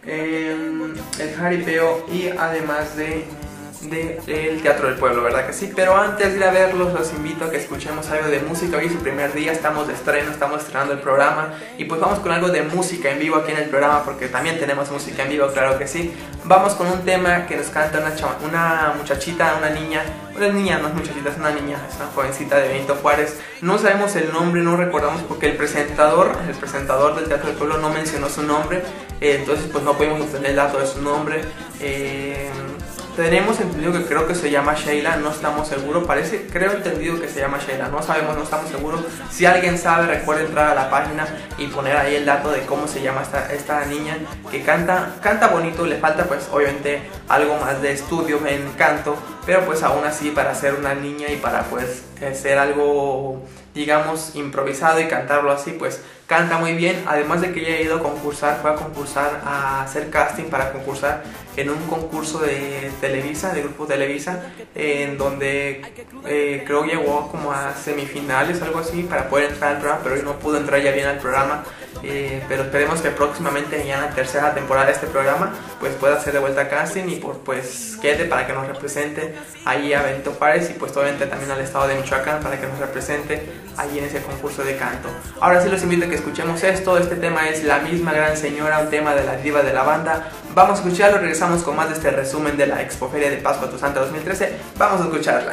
y además del Teatro del Pueblo, ¿verdad que sí? Pero antes de ir a verlos, los invito a que escuchemos algo de música. Hoy es el primer día, estamos de estreno, estamos estrenando el programa, y pues vamos con algo de música en vivo aquí en el programa, porque también tenemos música en vivo, claro que sí. Vamos con un tema que nos canta una muchachita, no es muchachita, es una niña, es una jovencita de Benito Juárez. No sabemos el nombre, no recordamos, porque el presentador del Teatro del Pueblo no mencionó su nombre, entonces pues no pudimos obtener el dato de su nombre. Tenemos entendido que creo que se llama Sheila, no estamos seguros, creo entendido que se llama Sheila, no sabemos, no estamos seguros. Si alguien sabe, recuerda entrar a la página y poner ahí el dato de cómo se llama esta niña, que canta bonito. Le falta pues obviamente algo más de estudio en canto, pero pues aún así, para ser una niña y para pues ser algo, digamos, improvisado y cantarlo así, pues canta muy bien. Además de que ella ha ido a concursar, fue a concursar, a hacer casting para concursar en un concurso de Televisa, de Grupo Televisa, en donde creo llegó como a semifinales, algo así, para poder entrar al programa, pero no pudo entrar ya bien al programa. Pero esperemos que próximamente, ya en la tercera temporada de este programa, pues pueda hacer de vuelta a casting y pues quede para que nos represente ahí a Benito Juárez, y pues obviamente también al estado de Michoacán, para que nos represente ahí en ese concurso de canto. Ahora sí los invito a que escuchemos esto. Este tema es La Misma Gran Señora, un tema de la diva de la banda. Vamos a escucharlo, regresamos con más de este resumen de la Expo Feria de Pascua Tuzantla 2013. Vamos a escucharla.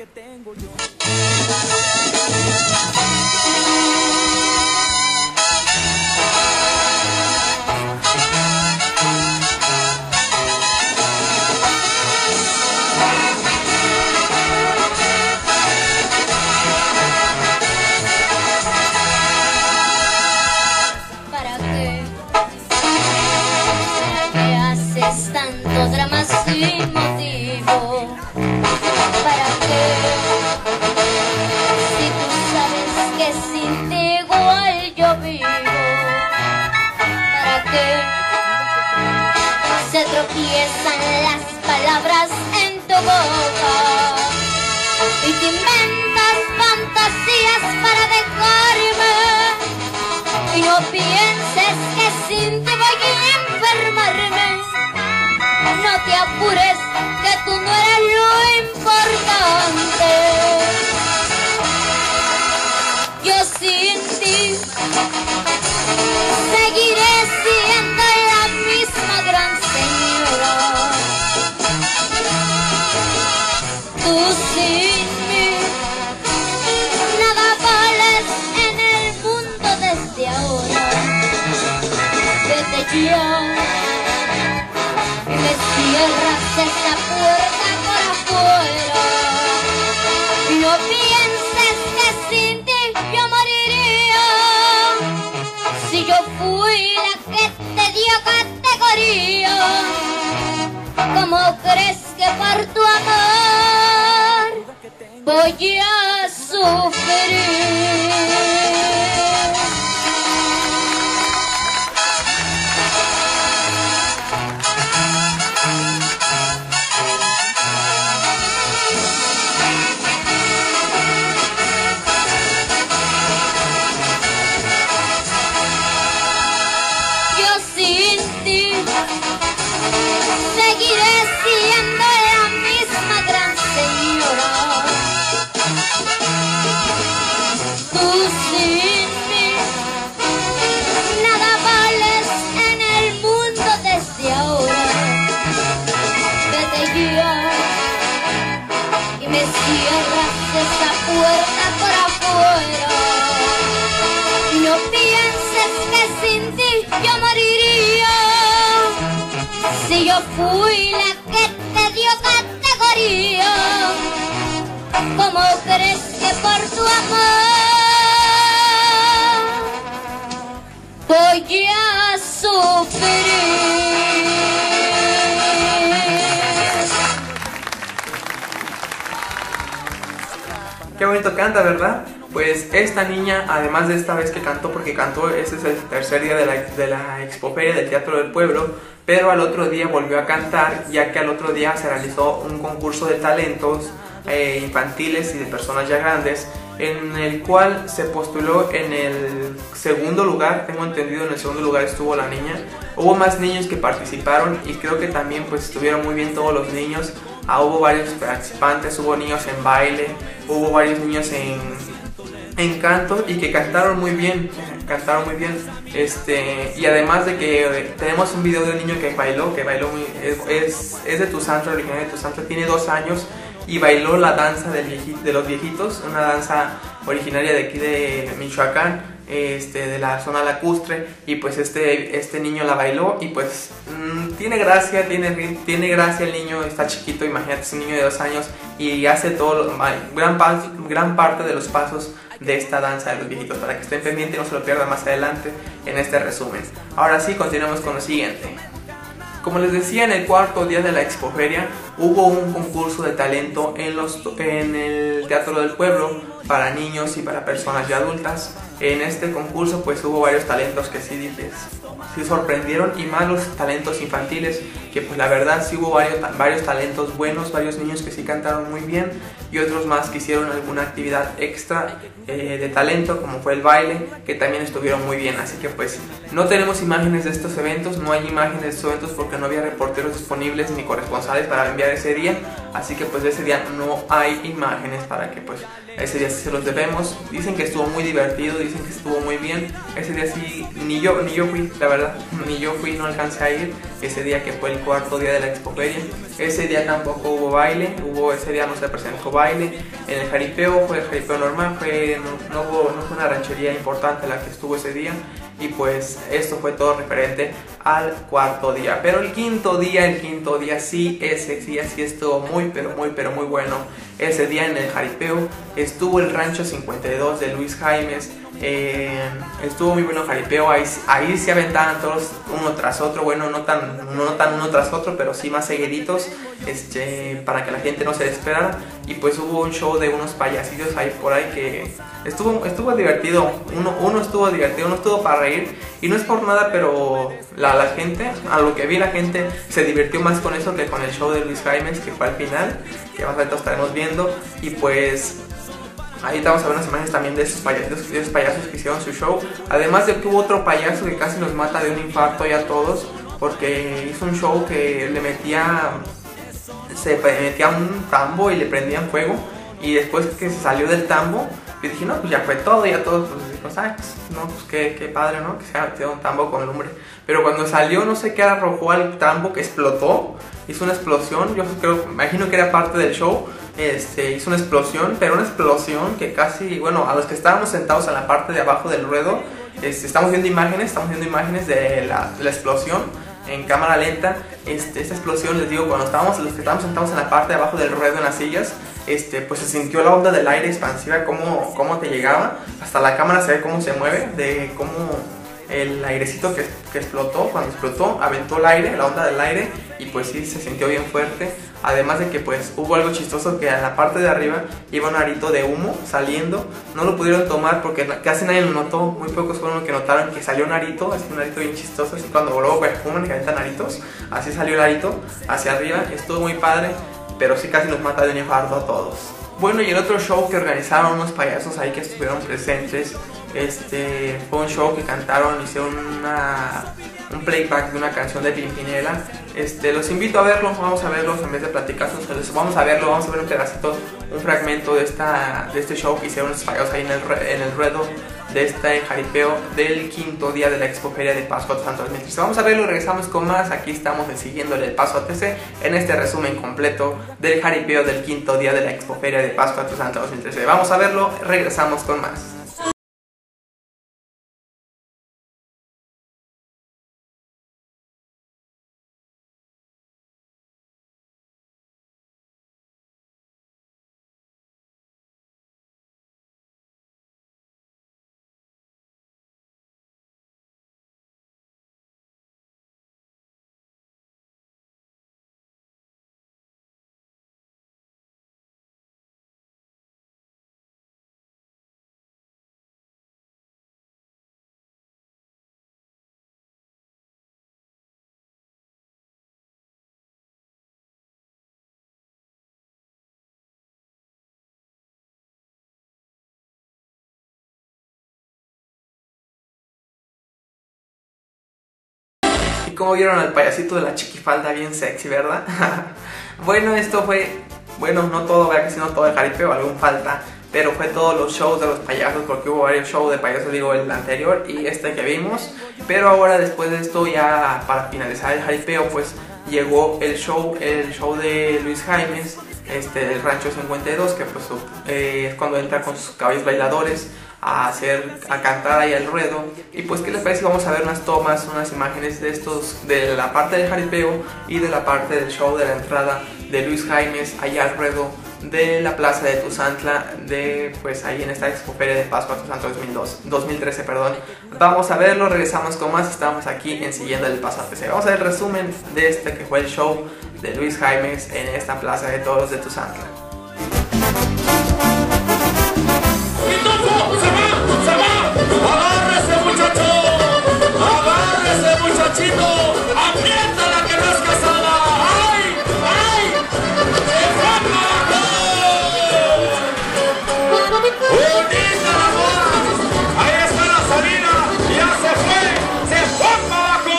Tanto drama sin motivo, ¿para qué? Si tú sabes que sin ti igual yo vivo, ¿para qué? Se tropiezan las palabras en tu boca y te inventas fantasías para dejarme, y no pienses que sin ti voy a enfermarme. No te apures, que tú no eres lo importante. Yo sin ti seguiré siendo la misma gran señora. ya y me cierras esa puerta por afuera. Y no pienses que sin ti yo moriría. Si yo fui la que te dio categoría, ¿cómo crees que por tu amor voy a sufrir? Seguiré siendo la misma gran señora. Tú sin mí nada vales en el mundo desde ahora. Vete ya y me cierras esa puerta por afuera. Y no pienses que sin ti yo moriría. Si yo fui la que te dio categoría, ¿cómo crees que por tu amor voy a sufrir? Qué bonito canta, ¿verdad? Pues esta niña, además de esta vez que cantó, porque cantó, este es el tercer día de la expoferia del Teatro del Pueblo, pero al otro día volvió a cantar, ya que al otro día se realizó un concurso de talentos infantiles y de personas ya grandes, en el cual se postuló en el segundo lugar. Tengo entendido, en el segundo lugar estuvo la niña. Hubo más niños que participaron y creo que también pues estuvieron muy bien todos los niños. Hubo varios participantes, hubo niños en baile, hubo varios niños en canto y que cantaron muy bien, y además de que tenemos un video de un niño que bailó muy, es de Tuzantla, originario de Tuzantla, tiene 2 años y bailó la danza de los viejitos, una danza originaria de aquí de Michoacán, de la zona lacustre, y pues este niño la bailó y pues tiene gracia el niño, está chiquito, imagínate, es un niño de 2 años y hace gran parte de los pasos de esta danza de los viejitos, para que estén pendientes y no se lo pierdan más adelante en este resumen. Ahora sí, continuamos con lo siguiente. Como les decía, en el cuarto día de la expoferia hubo un concurso de talento en el Teatro del Pueblo para niños y para personas ya adultas. En este concurso pues hubo varios talentos que sí sorprendieron, y más los talentos infantiles, que pues la verdad sí hubo varios talentos buenos, varios niños que sí cantaron muy bien y otros más que hicieron alguna actividad extra de talento, como fue el baile, que también estuvieron muy bien. Así que pues no tenemos imágenes de estos eventos, no hay imágenes de estos eventos porque no había reporteros disponibles ni corresponsales para enviar ese día, así que pues de ese día no hay imágenes, para que pues ese día sí se los debemos. Dicen que estuvo muy divertido, dicen que estuvo muy bien. Ese día sí, ni yo fui, la verdad, ni yo fui, no alcancé a ir ese día, que fue el cuarto día de la expoferia. Ese día tampoco hubo baile, ese día no se presentó baile. En el jaripeo fue el jaripeo normal, no fue una ranchería importante la que estuvo ese día. Y pues esto fue todo referente al cuarto día. Pero el quinto día sí, ese día sí estuvo muy bueno. Ese día en el jaripeo estuvo el Rancho 52 de Luis Jaimes. Estuvo muy bueno el jaripeo, ahí se aventaban todos uno tras otro, bueno, no tan uno tras otro, pero sí más seguiditos, para que la gente no se desesperara. Y pues hubo un show de unos payasillos ahí por ahí que estuvo divertido. Uno estuvo divertido, uno estuvo para reír, y no es por nada, pero la gente, a lo que vi, la gente se divirtió más con eso que con el show de Luis Jaimes, que fue al final, que más adelante estaremos viendo. Y pues ahí vamos a ver unas imágenes también de esos payasos que hicieron su show. Además de que hubo otro payaso que casi nos mata de un infarto ya a todos, porque hizo un show que se metía un tambo y le prendían fuego, y después que se salió del tambo, yo dije, no, pues ya fue todo, ya todos pues dijimos, no, pues qué padre, ¿no? Que se haya metido un tambo con lumbre. Pero cuando salió, no sé qué arrojó al tambo, que explotó, hizo una explosión. Yo imagino que era parte del show. Hizo una explosión, pero una explosión que casi, bueno, a los que estábamos sentados en la parte de abajo del ruedo, estamos viendo imágenes de la explosión en cámara lenta. Esta explosión, les digo, cuando los que estábamos sentados en la parte de abajo del ruedo en las sillas, pues se sintió la onda del aire expansiva, cómo te llegaba, hasta la cámara se ve cómo se mueve, de cómo el airecito que explotó, cuando explotó, aventó el aire, la onda del aire, y pues sí, se sintió bien fuerte. Además de que pues hubo algo chistoso, que en la parte de arriba iba un arito de humo saliendo. No lo pudieron tomar porque casi nadie lo notó, muy pocos fueron los que notaron que salió un arito, así un arito bien chistoso, así cuando luego fuman y aventan aritos, así salió el arito hacia arriba. Estuvo muy padre, pero sí casi nos mata de un infarto a todos. Bueno, y el otro show que organizaron unos payasos ahí que estuvieron presentes, fue un show que cantaron, hicieron un playback de una canción de Pimpinela. Los invito a verlo, vamos a verlos en vez de platicar, vamos a ver un pedacito, un fragmento de este show que hicieron los payasos ahí en el ruedo de este jaripeo del quinto día de la Expoferia de Pascua de Santo 2013. Vamos a verlo y regresamos con más. Aquí estamos siguiéndole el paso a TC en este resumen completo del jaripeo del quinto día de la Expoferia de Pascua de Santo 2013. Vamos a verlo, regresamos con más. Y como vieron al payasito de la chiquifalda bien sexy, ¿verdad? Bueno, esto fue, no todo, vea que si no todo el jaripeo, algún falta, pero fue todos los shows de los payasos, porque hubo varios shows de payasos, digo, el anterior y este que vimos. Pero ahora, después de esto, ya para finalizar el jaripeo, pues llegó el show de Luis Jaimes, el Rancho 52, que pues es cuando entra con sus caballos bailadores a cantar ahí al ruedo. Y pues, ¿qué les parece? Vamos a ver unas tomas, unas imágenes de la parte del jaripeo y de la parte del show de la entrada de Luis Jaimes allá al ruedo de la plaza de Tuzantla, pues ahí en esta Expoferia de Pascua Tuzantla 2013, perdón. Vamos a verlo, regresamos con más. Estamos aquí en Siguiendo el Paso a TC. Vamos a ver el resumen de que fue el show de Luis Jaimes en esta plaza de toros de Tuzantla. ¡Agárrese, muchacho! ¡Agárrese, muchachito! ¡Apriétala que no es casada! ¡Ay! ¡Ay! ¡Se fue abajo! ¡Unita la voz! ¡Ahí está la salida! ¡Ya se fue abajo!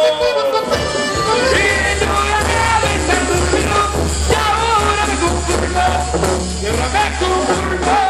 ¡Y no le debes ser tu filo! ¡Y ahora me confirmo! ¡Y ahora me confirmo!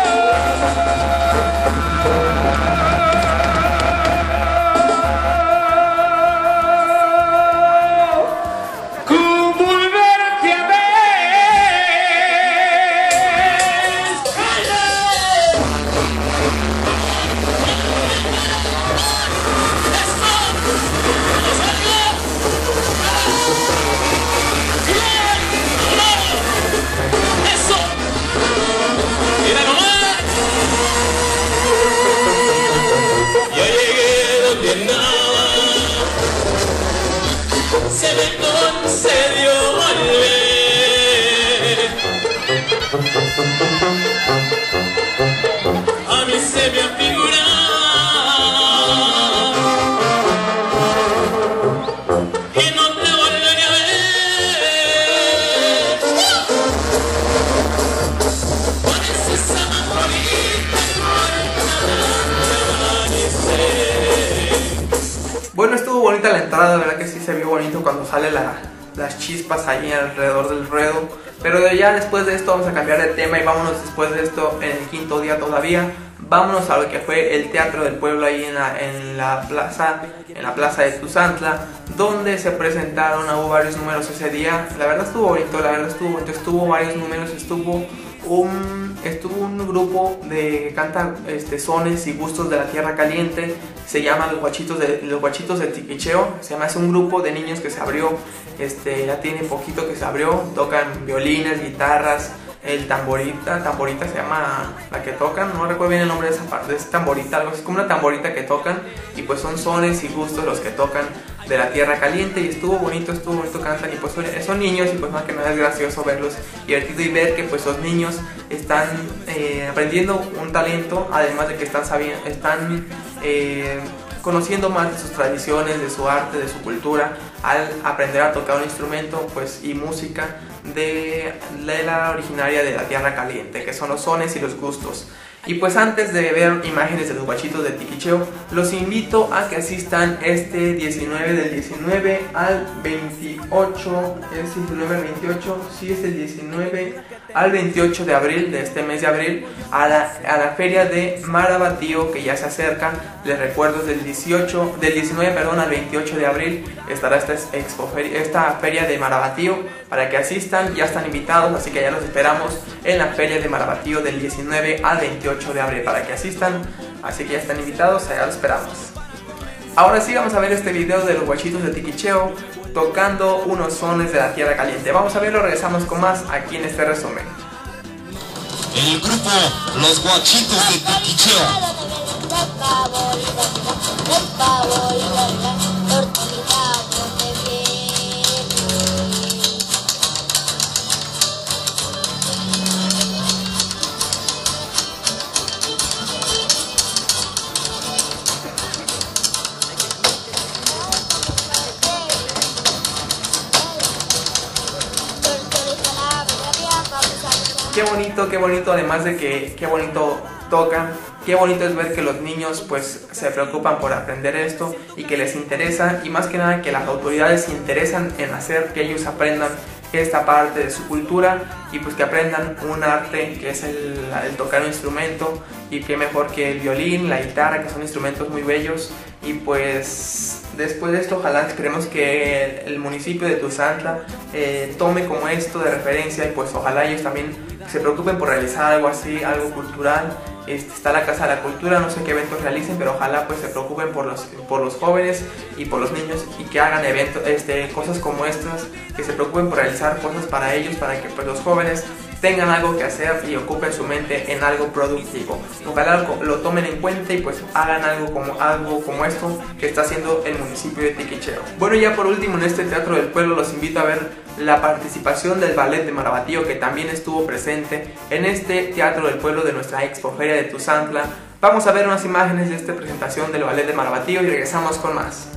Se me concedió volver. A mí se me afigura que no te volveré a ver. Pareces amorita con Bueno, estuvo bonita la entrada, verdad que sí se vio bonito cuando sale las chispas ahí alrededor del ruedo. Pero ya después de esto vamos a cambiar de tema y vámonos después de esto, en el quinto día todavía, vámonos a lo que fue el Teatro del Pueblo ahí en la plaza de Tuzantla, donde se presentaron, hubo varios números ese día. La verdad estuvo bonito, estuvo varios números, estuvo un grupo que canta sones y gustos de la tierra caliente. Se llama Los Guachitos de Tiquicheo. Es un grupo de niños que se abrió, ya tiene poquito que se abrió. Tocan violines, guitarras, el tamborita se llama la que tocan, no recuerdo bien el nombre de esa parte, es tamborita, algo así como una tamborita que tocan, y pues son sones y gustos los que tocan de la tierra caliente, y estuvo bonito, cantan, y pues son niños, y pues más que nada es gracioso verlos, divertido, y ver que pues los niños están aprendiendo un talento, además de que están conociendo más de sus tradiciones, de su arte, de su cultura, al aprender a tocar un instrumento pues y música de la originaria de la tierra caliente, que son los sones y los gustos. Y pues antes de ver imágenes de los Guachitos de Tiquicheo, los invito a que asistan este 19 del 19 al 28, es 19 al 28, sí es el 19 al 28 de abril, de este mes de abril, a la feria de Marabatío, que ya se acerca. Les recuerdo, del 19 al 28 de abril estará esta feria de Marabatío, para que asistan, ya están invitados, así que ya los esperamos en la feria de Marabatío del 19 al 28 de abril, para que asistan, así que ya están invitados, allá los esperamos. Ahora sí vamos a ver este video de los Guachitos de Tiquicheo tocando unos sones de la tierra caliente. Vamos a verlo, regresamos con más aquí en este resumen. El grupo Los Guachitos de Tiquicheo. Qué bonito, además de que qué bonito tocan, qué bonito es ver que los niños pues se preocupan por aprender esto y que les interesa, y más que nada que las autoridades se interesan en hacer que ellos aprendan esta parte de su cultura, y pues que aprendan un arte que es el tocar un instrumento, y qué mejor que el violín, la guitarra, que son instrumentos muy bellos. Y pues después de esto, ojalá esperemos que el municipio de Tuzantla tome como esto de referencia, y pues ojalá ellos también se preocupen por realizar algo así, algo cultural. Está la Casa de la Cultura, no sé qué eventos realicen, pero ojalá pues se preocupen por los jóvenes y por los niños, y que hagan eventos, cosas como estas, que se preocupen por realizar cosas para ellos, para que pues los jóvenes tengan algo que hacer y ocupen su mente en algo productivo. Ojalá lo tomen en cuenta y pues hagan algo como esto que está haciendo el municipio de Tiquicheo. Bueno, ya por último, en este Teatro del Pueblo los invito a ver la participación del Ballet de Marabatío, que también estuvo presente en este Teatro del Pueblo de nuestra Expoferia de Tuzantla. Vamos a ver unas imágenes de esta presentación del Ballet de Marabatío y regresamos con más.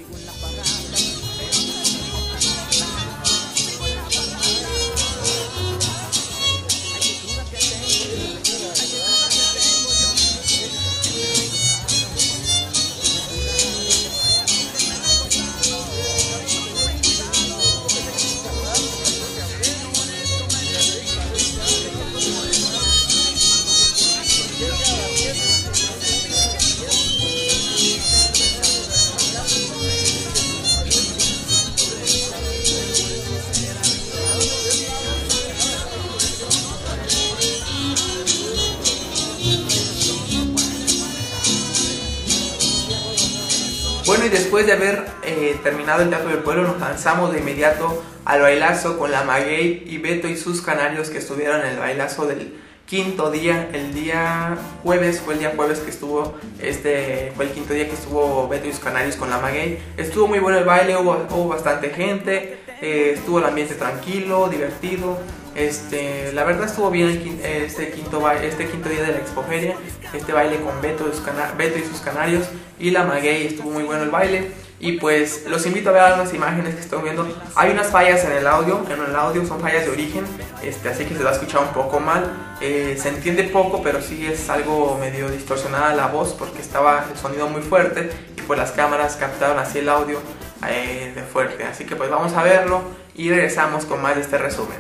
Bueno, y después de haber terminado el Teatro del Pueblo, nos lanzamos de inmediato al bailazo con la Maguey y Beto y sus canarios, que estuvieron en el bailazo del quinto día. El día jueves fue el día jueves que estuvo, fue el quinto día que estuvo Beto y sus canarios con la Maguey. Estuvo muy bueno el baile, hubo bastante gente, estuvo el ambiente tranquilo, divertido. La verdad estuvo bien este quinto día de la Expoferia, este baile con Beto y sus canarios y la Maguey. Estuvo muy bueno el baile, y pues los invito a ver algunas imágenes que están viendo. Hay unas fallas en el audio, son fallas de origen, así que se va a escuchar un poco mal, se entiende poco, pero sí es algo medio distorsionada la voz porque estaba el sonido muy fuerte, y pues las cámaras captaron así el audio de fuerte. Así que pues vamos a verlo y regresamos con más de este resumen.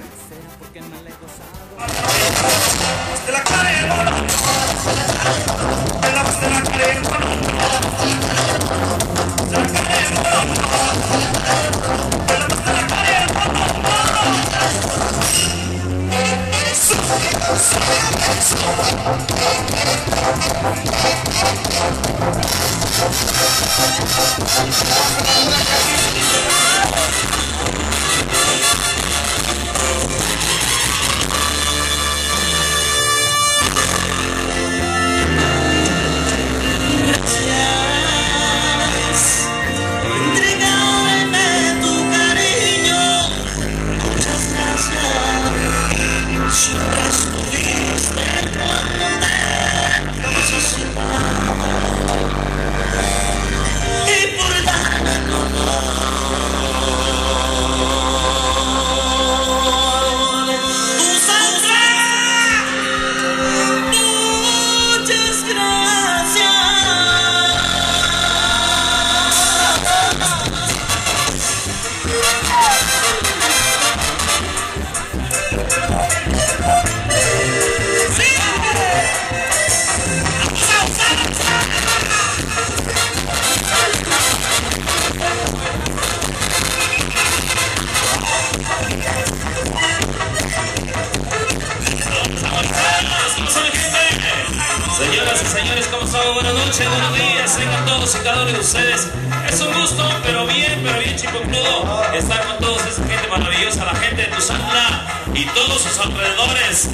Señoras y señores, ¿cómo están? Buenas noches, buenos días, tengan todos y cada uno de ustedes. Es un gusto, pero bien chipocludo, estar con toda esa gente maravillosa, la gente de Tuzantla y todos sus alrededores.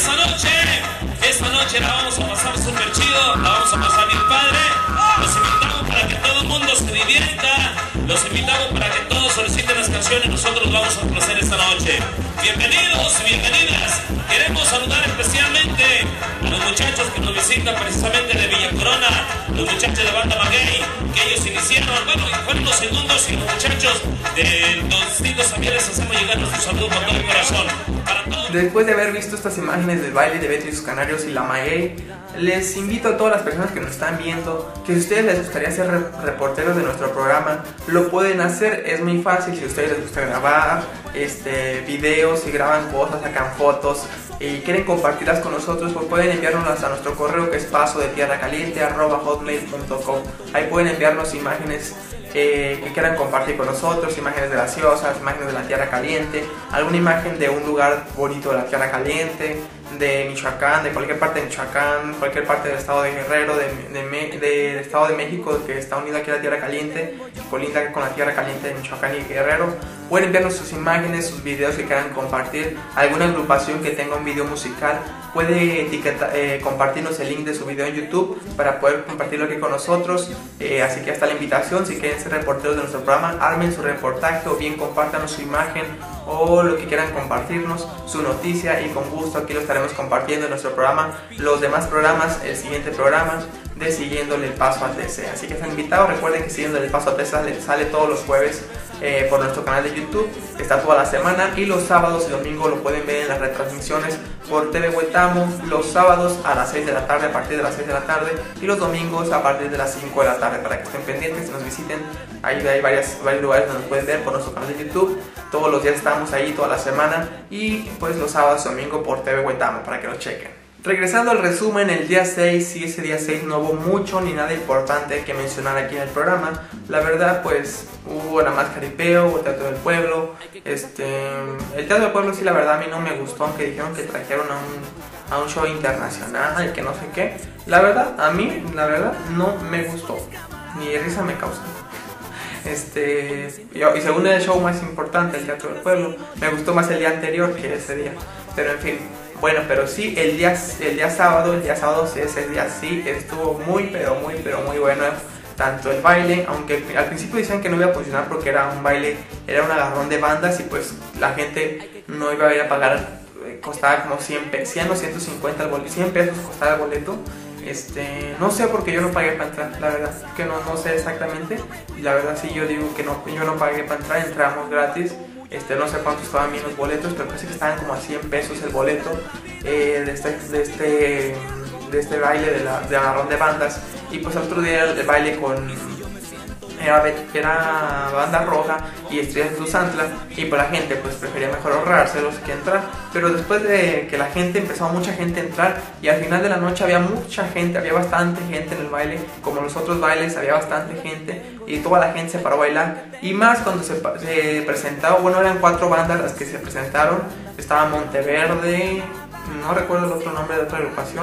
Esta noche la vamos a pasar súper chido, la vamos a pasar bien padre. Los invitamos para que todo el mundo se divierta, los invitamos para que todos soliciten las canciones, nosotros vamos a placer esta noche. Bienvenidos y bienvenidas. Queremos saludar especialmente a los muchachos que nos visitan precisamente de Villa Corona, los muchachos de Banda Maguey, que ellos iniciaron, bueno, fueron los segundos, y los muchachos de los distintos también les hacemos llegar nuestro saludo con todo el corazón. Para todos. Después de haber visto estas imágenes del baile de Betty y sus Canarios y la Maguey, les invito a todas las personas que nos están viendo que si a ustedes les gustaría ser reporteros de nuestro programa, lo pueden hacer, es muy fácil. Si a ustedes les gusta grabar videos, si graban cosas, sacan fotos y quieren compartirlas con nosotros, pues pueden enviárnoslas a nuestro correo que es pasodetierracaliente@hotmail.com. Ahí pueden enviarnos imágenes que quieran compartir con nosotros, imágenes graciosas, imágenes de la Tierra Caliente, alguna imagen de un lugar bonito de la Tierra Caliente, de Michoacán, de cualquier parte de Michoacán, cualquier parte del estado de Guerrero, del estado de México, que está unido aquí a la Tierra Caliente, colinda con la Tierra Caliente de Michoacán y Guerrero. Pueden enviarnos sus imágenes, sus videos que quieran compartir, alguna agrupación que tenga un video musical, puede compartirnos el link de su video en YouTube para poder compartirlo aquí con nosotros. Así que hasta la invitación, si quieren ser reporteros de nuestro programa, armen su reportaje o bien compártanos su imagen o lo que quieran compartirnos, su noticia, y con gusto aquí lo estaremos compartiendo en nuestro programa, los demás programas, el siguiente programa de Siguiéndole el Paso a TC. Así que están invitados. Recuerden que Siguiéndole el Paso a TC sale todos los jueves por nuestro canal de YouTube, está toda la semana, y los sábados y domingos lo pueden ver en las retransmisiones por TV Huetamo, los sábados a las 6 de la tarde, a partir de las 6 de la tarde, y los domingos a partir de las 5 de la tarde, para que estén pendientes y nos visiten. Ahí hay varios lugares donde nos pueden ver por nuestro canal de YouTube. Todos los días estamos ahí, toda la semana, y pues los sábados y domingos por TV Huetamo, para que lo chequen. Regresando al resumen, el día 6, sí, ese día 6 no hubo mucho ni nada importante que mencionar aquí en el programa. La verdad, pues hubo nada más jaripeo, hubo Teatro del Pueblo. El Teatro del Pueblo sí, la verdad a mí no me gustó, aunque dijeron que trajeron a un show internacional y que no sé qué. La verdad, a mí, la verdad, no me gustó, ni risa me causó. Y según el show más importante, el Teatro del Pueblo, me gustó más el día anterior que ese día. Pero en fin, bueno, pero sí, el día sábado, ese día sí estuvo muy bueno. Tanto el baile, aunque al principio decían que no iba a funcionar porque era un baile, era un agarrón de bandas, y pues la gente no iba a ir a pagar, costaba como 100 o 150 el boleto, 100 pesos costaba el boleto. No sé, porque yo no pagué para entrar, la verdad, que no sé exactamente, y la verdad sí, yo digo que no, yo no pagué para entrar, entramos gratis. No sé cuántos estaban bien los boletos, pero parece que estaban como a 100 pesos el boleto de este baile de agarrón de bandas. Y pues el otro día el baile era Banda Roja y Estrellas de Tuzantla, y pues la gente pues prefería mejor ahorrárselos que entrar. Pero después de que la gente empezó, mucha gente a entrar, y al final de la noche había mucha gente, había bastante gente en el baile, como los otros bailes había bastante gente, y toda la gente se paró a bailar. Y más cuando se presentaba, bueno, eran 4 bandas las que se presentaron. Estaba Monteverde, no recuerdo el otro nombre de otra agrupación,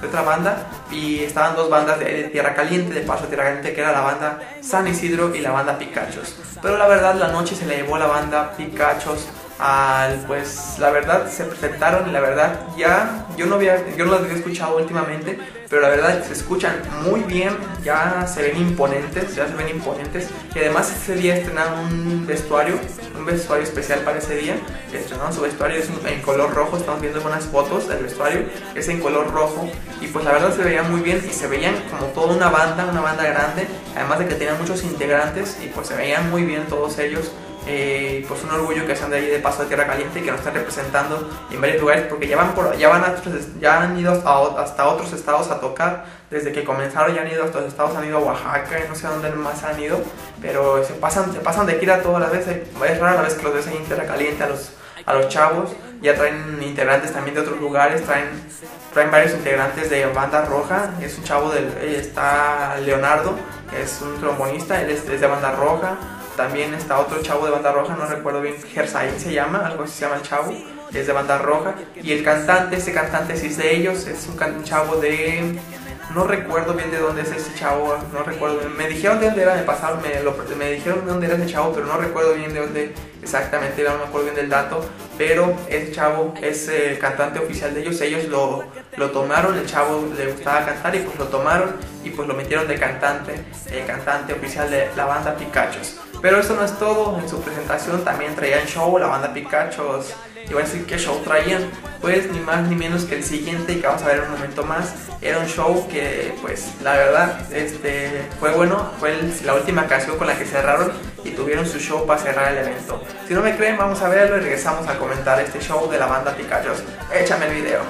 otra banda, y estaban dos bandas de Tierra Caliente, de Paso a Tierra Caliente, que era la banda San Isidro y la banda Picachos. Pero la verdad la noche se le llevó la banda Picachos pues la verdad se presentaron y la verdad yo no los había escuchado últimamente, pero la verdad se escuchan muy bien, ya se ven imponentes, y además ese día estrenaron un vestuario especial para ese día. Estrenaron su vestuario, es en color rojo, estamos viendo unas fotos del vestuario, es en color rojo, y pues la verdad se veía muy bien y se veían como toda una banda grande, además de que tenían muchos integrantes y pues se veían muy bien todos ellos. Pues un orgullo que sean de ahí de Paso de Tierra Caliente y que nos están representando en varios lugares, porque ya han ido hasta otros estados a tocar. Desde que comenzaron ya han ido a otros estados, han ido a Oaxaca y no sé dónde más han ido, pero se pasan de gira todas las veces. Es rara la vez que los ves ahí en Tierra Caliente a los chavos. Ya traen integrantes también de otros lugares, traen varios integrantes de Banda Roja. Es un chavo está Leonardo, que es un trombonista, él es de Banda Roja. También está otro chavo de Banda Roja, no recuerdo bien, Gersaín se llama, algo así se llama el chavo, es de Banda Roja. Y el cantante, ese cantante sí es de ellos, es un chavo de... No recuerdo bien de dónde es ese chavo, no recuerdo bien. Me dijeron de dónde era, me dijeron de dónde era ese chavo, pero no recuerdo bien de dónde exactamente era, no me acuerdo bien del dato. Pero ese chavo es el cantante oficial de ellos, lo tomaron, el chavo le gustaba cantar y pues lo tomaron y pues lo metieron de cantante oficial de la banda Picachos. Pero eso no es todo, en su presentación también traían show, la banda Picachos. Iba a decir qué show traían, pues ni más ni menos que el siguiente, que vamos a ver en un momento más. Era un show que pues la verdad fue bueno, fue la última canción con la que cerraron y tuvieron su show para cerrar el evento. Si no me creen, vamos a verlo y regresamos a comentar este show de la banda Picachos. Échame el video.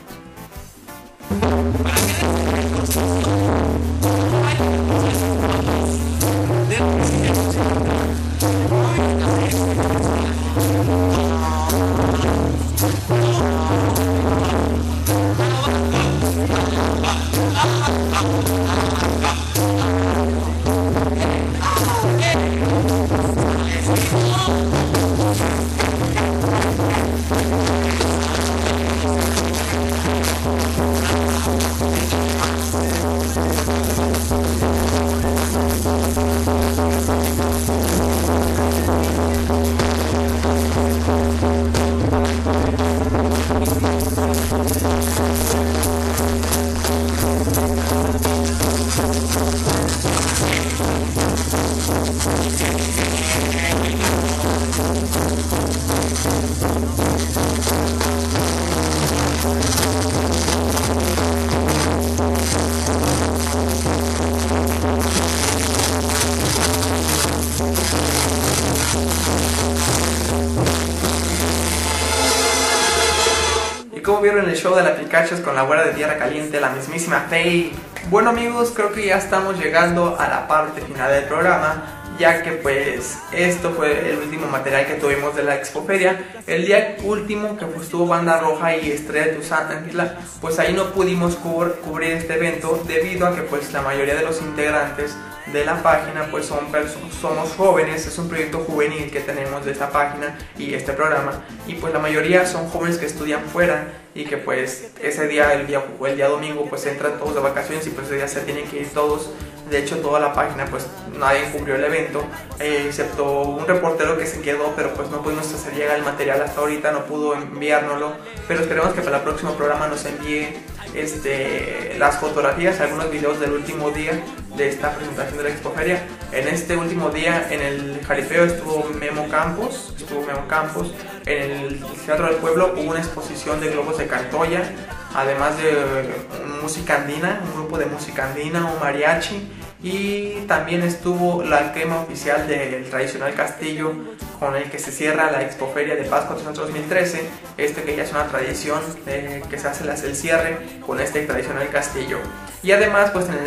¿Cómo vieron el show de la Picachos con la güera de Tierra Caliente, la mismísima Faye? Bueno amigos, creo que ya estamos llegando a la parte final del programa, ya que pues esto fue el último material que tuvimos de la Expoferia. El día último que pues tuvo Banda Roja y Estrella de Tuzantla, pues ahí no pudimos cubrir este evento debido a que pues la mayoría de los integrantes de la página pues somos jóvenes, es un proyecto juvenil que tenemos de esta página y este programa, y pues la mayoría son jóvenes que estudian fuera y que pues ese día, el día domingo pues entran todos de vacaciones y pues ese día se tienen que ir todos. De hecho toda la página pues nadie cubrió el evento, excepto un reportero que se quedó, pero pues no pudimos hacer llegar el material hasta ahorita, no pudo enviárnoslo, pero esperemos que para el próximo programa nos envíe las fotografías, algunos videos del último día de esta presentación de la Expoferia. En este último día en el jaripeo estuvo Memo Campos, en el Teatro del Pueblo hubo una exposición de globos de Cantoya, además de música andina, un grupo de música andina, un mariachi, y también estuvo la quema oficial del tradicional castillo con el que se cierra la Expoferia de Pascua 2013, que ya es una tradición que se hace el cierre con este tradicional castillo. Y además pues en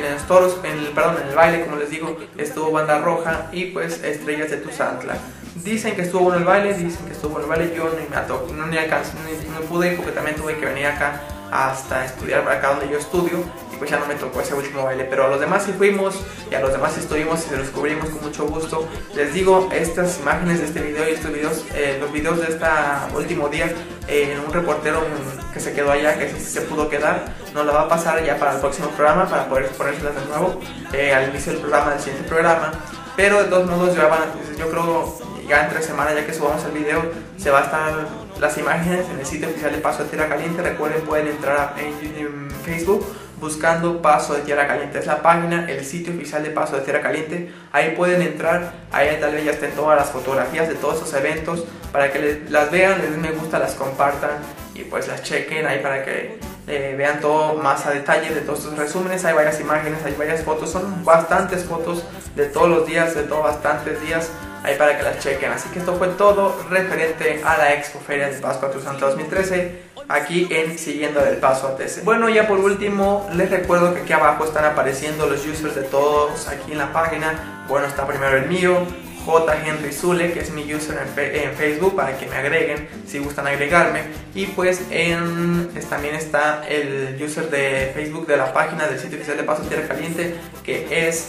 el baile, como les digo, estuvo Banda Roja y pues Estrellas de Tuzantla. Dicen que estuvo en el baile, yo no pude ir porque también tuve que venir acá hasta estudiar acá donde yo estudio, y pues ya no me tocó ese último baile, pero a los demás sí fuimos y a los demás sí estuvimos y se los cubrimos con mucho gusto. Les digo, estas imágenes de este video y estos videos, los videos de este último día, un reportero que se quedó allá, que sí se pudo quedar, nos la va a pasar ya para el próximo programa para poder ponérselas de nuevo al inicio del programa, del siguiente programa. Pero de todos modos yo creo ya entre semana, ya que subamos el video, se va a estar las imágenes en el sitio oficial de Paso de Tierra Caliente. Recuerden, pueden entrar en Facebook buscando Paso de Tierra Caliente, es la página, el sitio oficial de Paso de Tierra Caliente. Ahí pueden entrar, ahí tal vez ya estén todas las fotografías de todos esos eventos para que las vean, les den me gusta, las compartan y pues las chequen ahí para que vean todo más a detalle de todos estos resúmenes. Hay varias imágenes, hay varias fotos, son bastantes fotos de todos los días, de todos bastantes días, ahí para que las chequen. Así que esto fue todo referente a la Expo Feria del Paso Atusantla 2013 aquí en Siguiendo del Paso ATC. Bueno, ya por último les recuerdo que aquí abajo están apareciendo los users de todos aquí en la página. Bueno, está primero el mío, J. Henry Zule, que es mi user en Facebook, para que me agreguen si gustan agregarme. Y pues también está el user de Facebook de la página del sitio oficial de Paso de Tierra Caliente, que es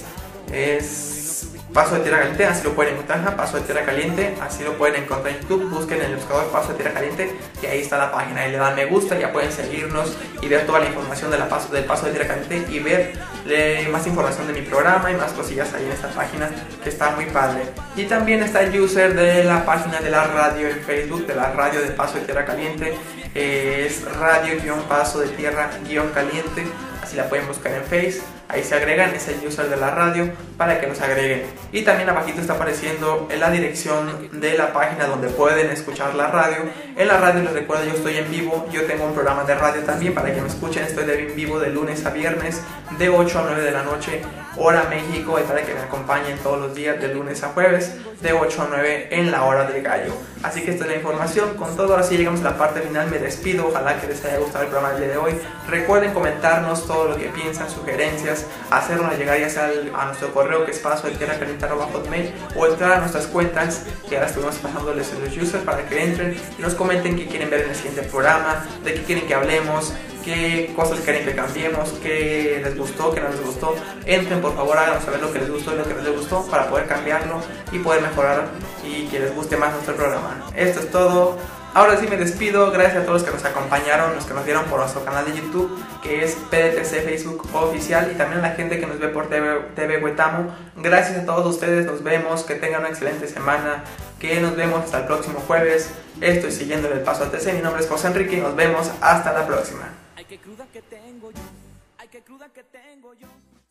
Paso de Tierra Caliente, así lo pueden encontrar, Paso de Tierra Caliente, así lo pueden encontrar en YouTube. Busquen en el buscador Paso de Tierra Caliente y ahí está la página, ahí le dan me gusta, ya pueden seguirnos y ver toda la información del Paso de Tierra Caliente y ver más información de mi programa y más cosillas ahí en esta página, que está muy padre. Y también está el user de la página de la radio en Facebook, de la radio de Paso de Tierra Caliente, es radio-paso de tierra-caliente, así la pueden buscar en Face. Ahí se agregan, es el user de la radio para que nos agreguen. Y también abajito está apareciendo la dirección de la página donde pueden escuchar la radio. En la radio les recuerdo, yo estoy en vivo, yo tengo un programa de radio también para que me escuchen. Estoy en vivo de lunes a viernes de 8 a 9 de la noche, hora México, y para que me acompañen todos los días de lunes a jueves de 8 a 9 en la hora del gallo. Así que esta es la información. Con todo, ahora sí llegamos a la parte final, me despido, ojalá que les haya gustado el programa del día de hoy. Recuerden comentarnos todo lo que piensan, sugerencias, hacernos llegar ya sea a nuestro correo, que es pasodetierracaliente@hotmail, o entrar a nuestras cuentas, que ahora estuvimos pasándoles en los users para que entren y nos comenten qué quieren ver en el siguiente programa, de qué quieren que hablemos, qué cosas quieren que cambiemos, qué les gustó, qué no les gustó. Entren, por favor, háganos saber lo que les gustó y lo que no les gustó para poder cambiarlo y poder mejorar y que les guste más nuestro programa. Esto es todo. Ahora sí me despido, gracias a todos los que nos acompañaron, los que nos vieron por nuestro canal de YouTube, que es PDTC Facebook Oficial, y también a la gente que nos ve por TV Huetamo. Gracias a todos ustedes, nos vemos, que tengan una excelente semana, que nos vemos hasta el próximo jueves. Estoy siguiendo el Paso ATC, mi nombre es José Enrique y nos vemos hasta la próxima. Ay, qué cruda que tengo yo, ay, qué cruda que tengo yo.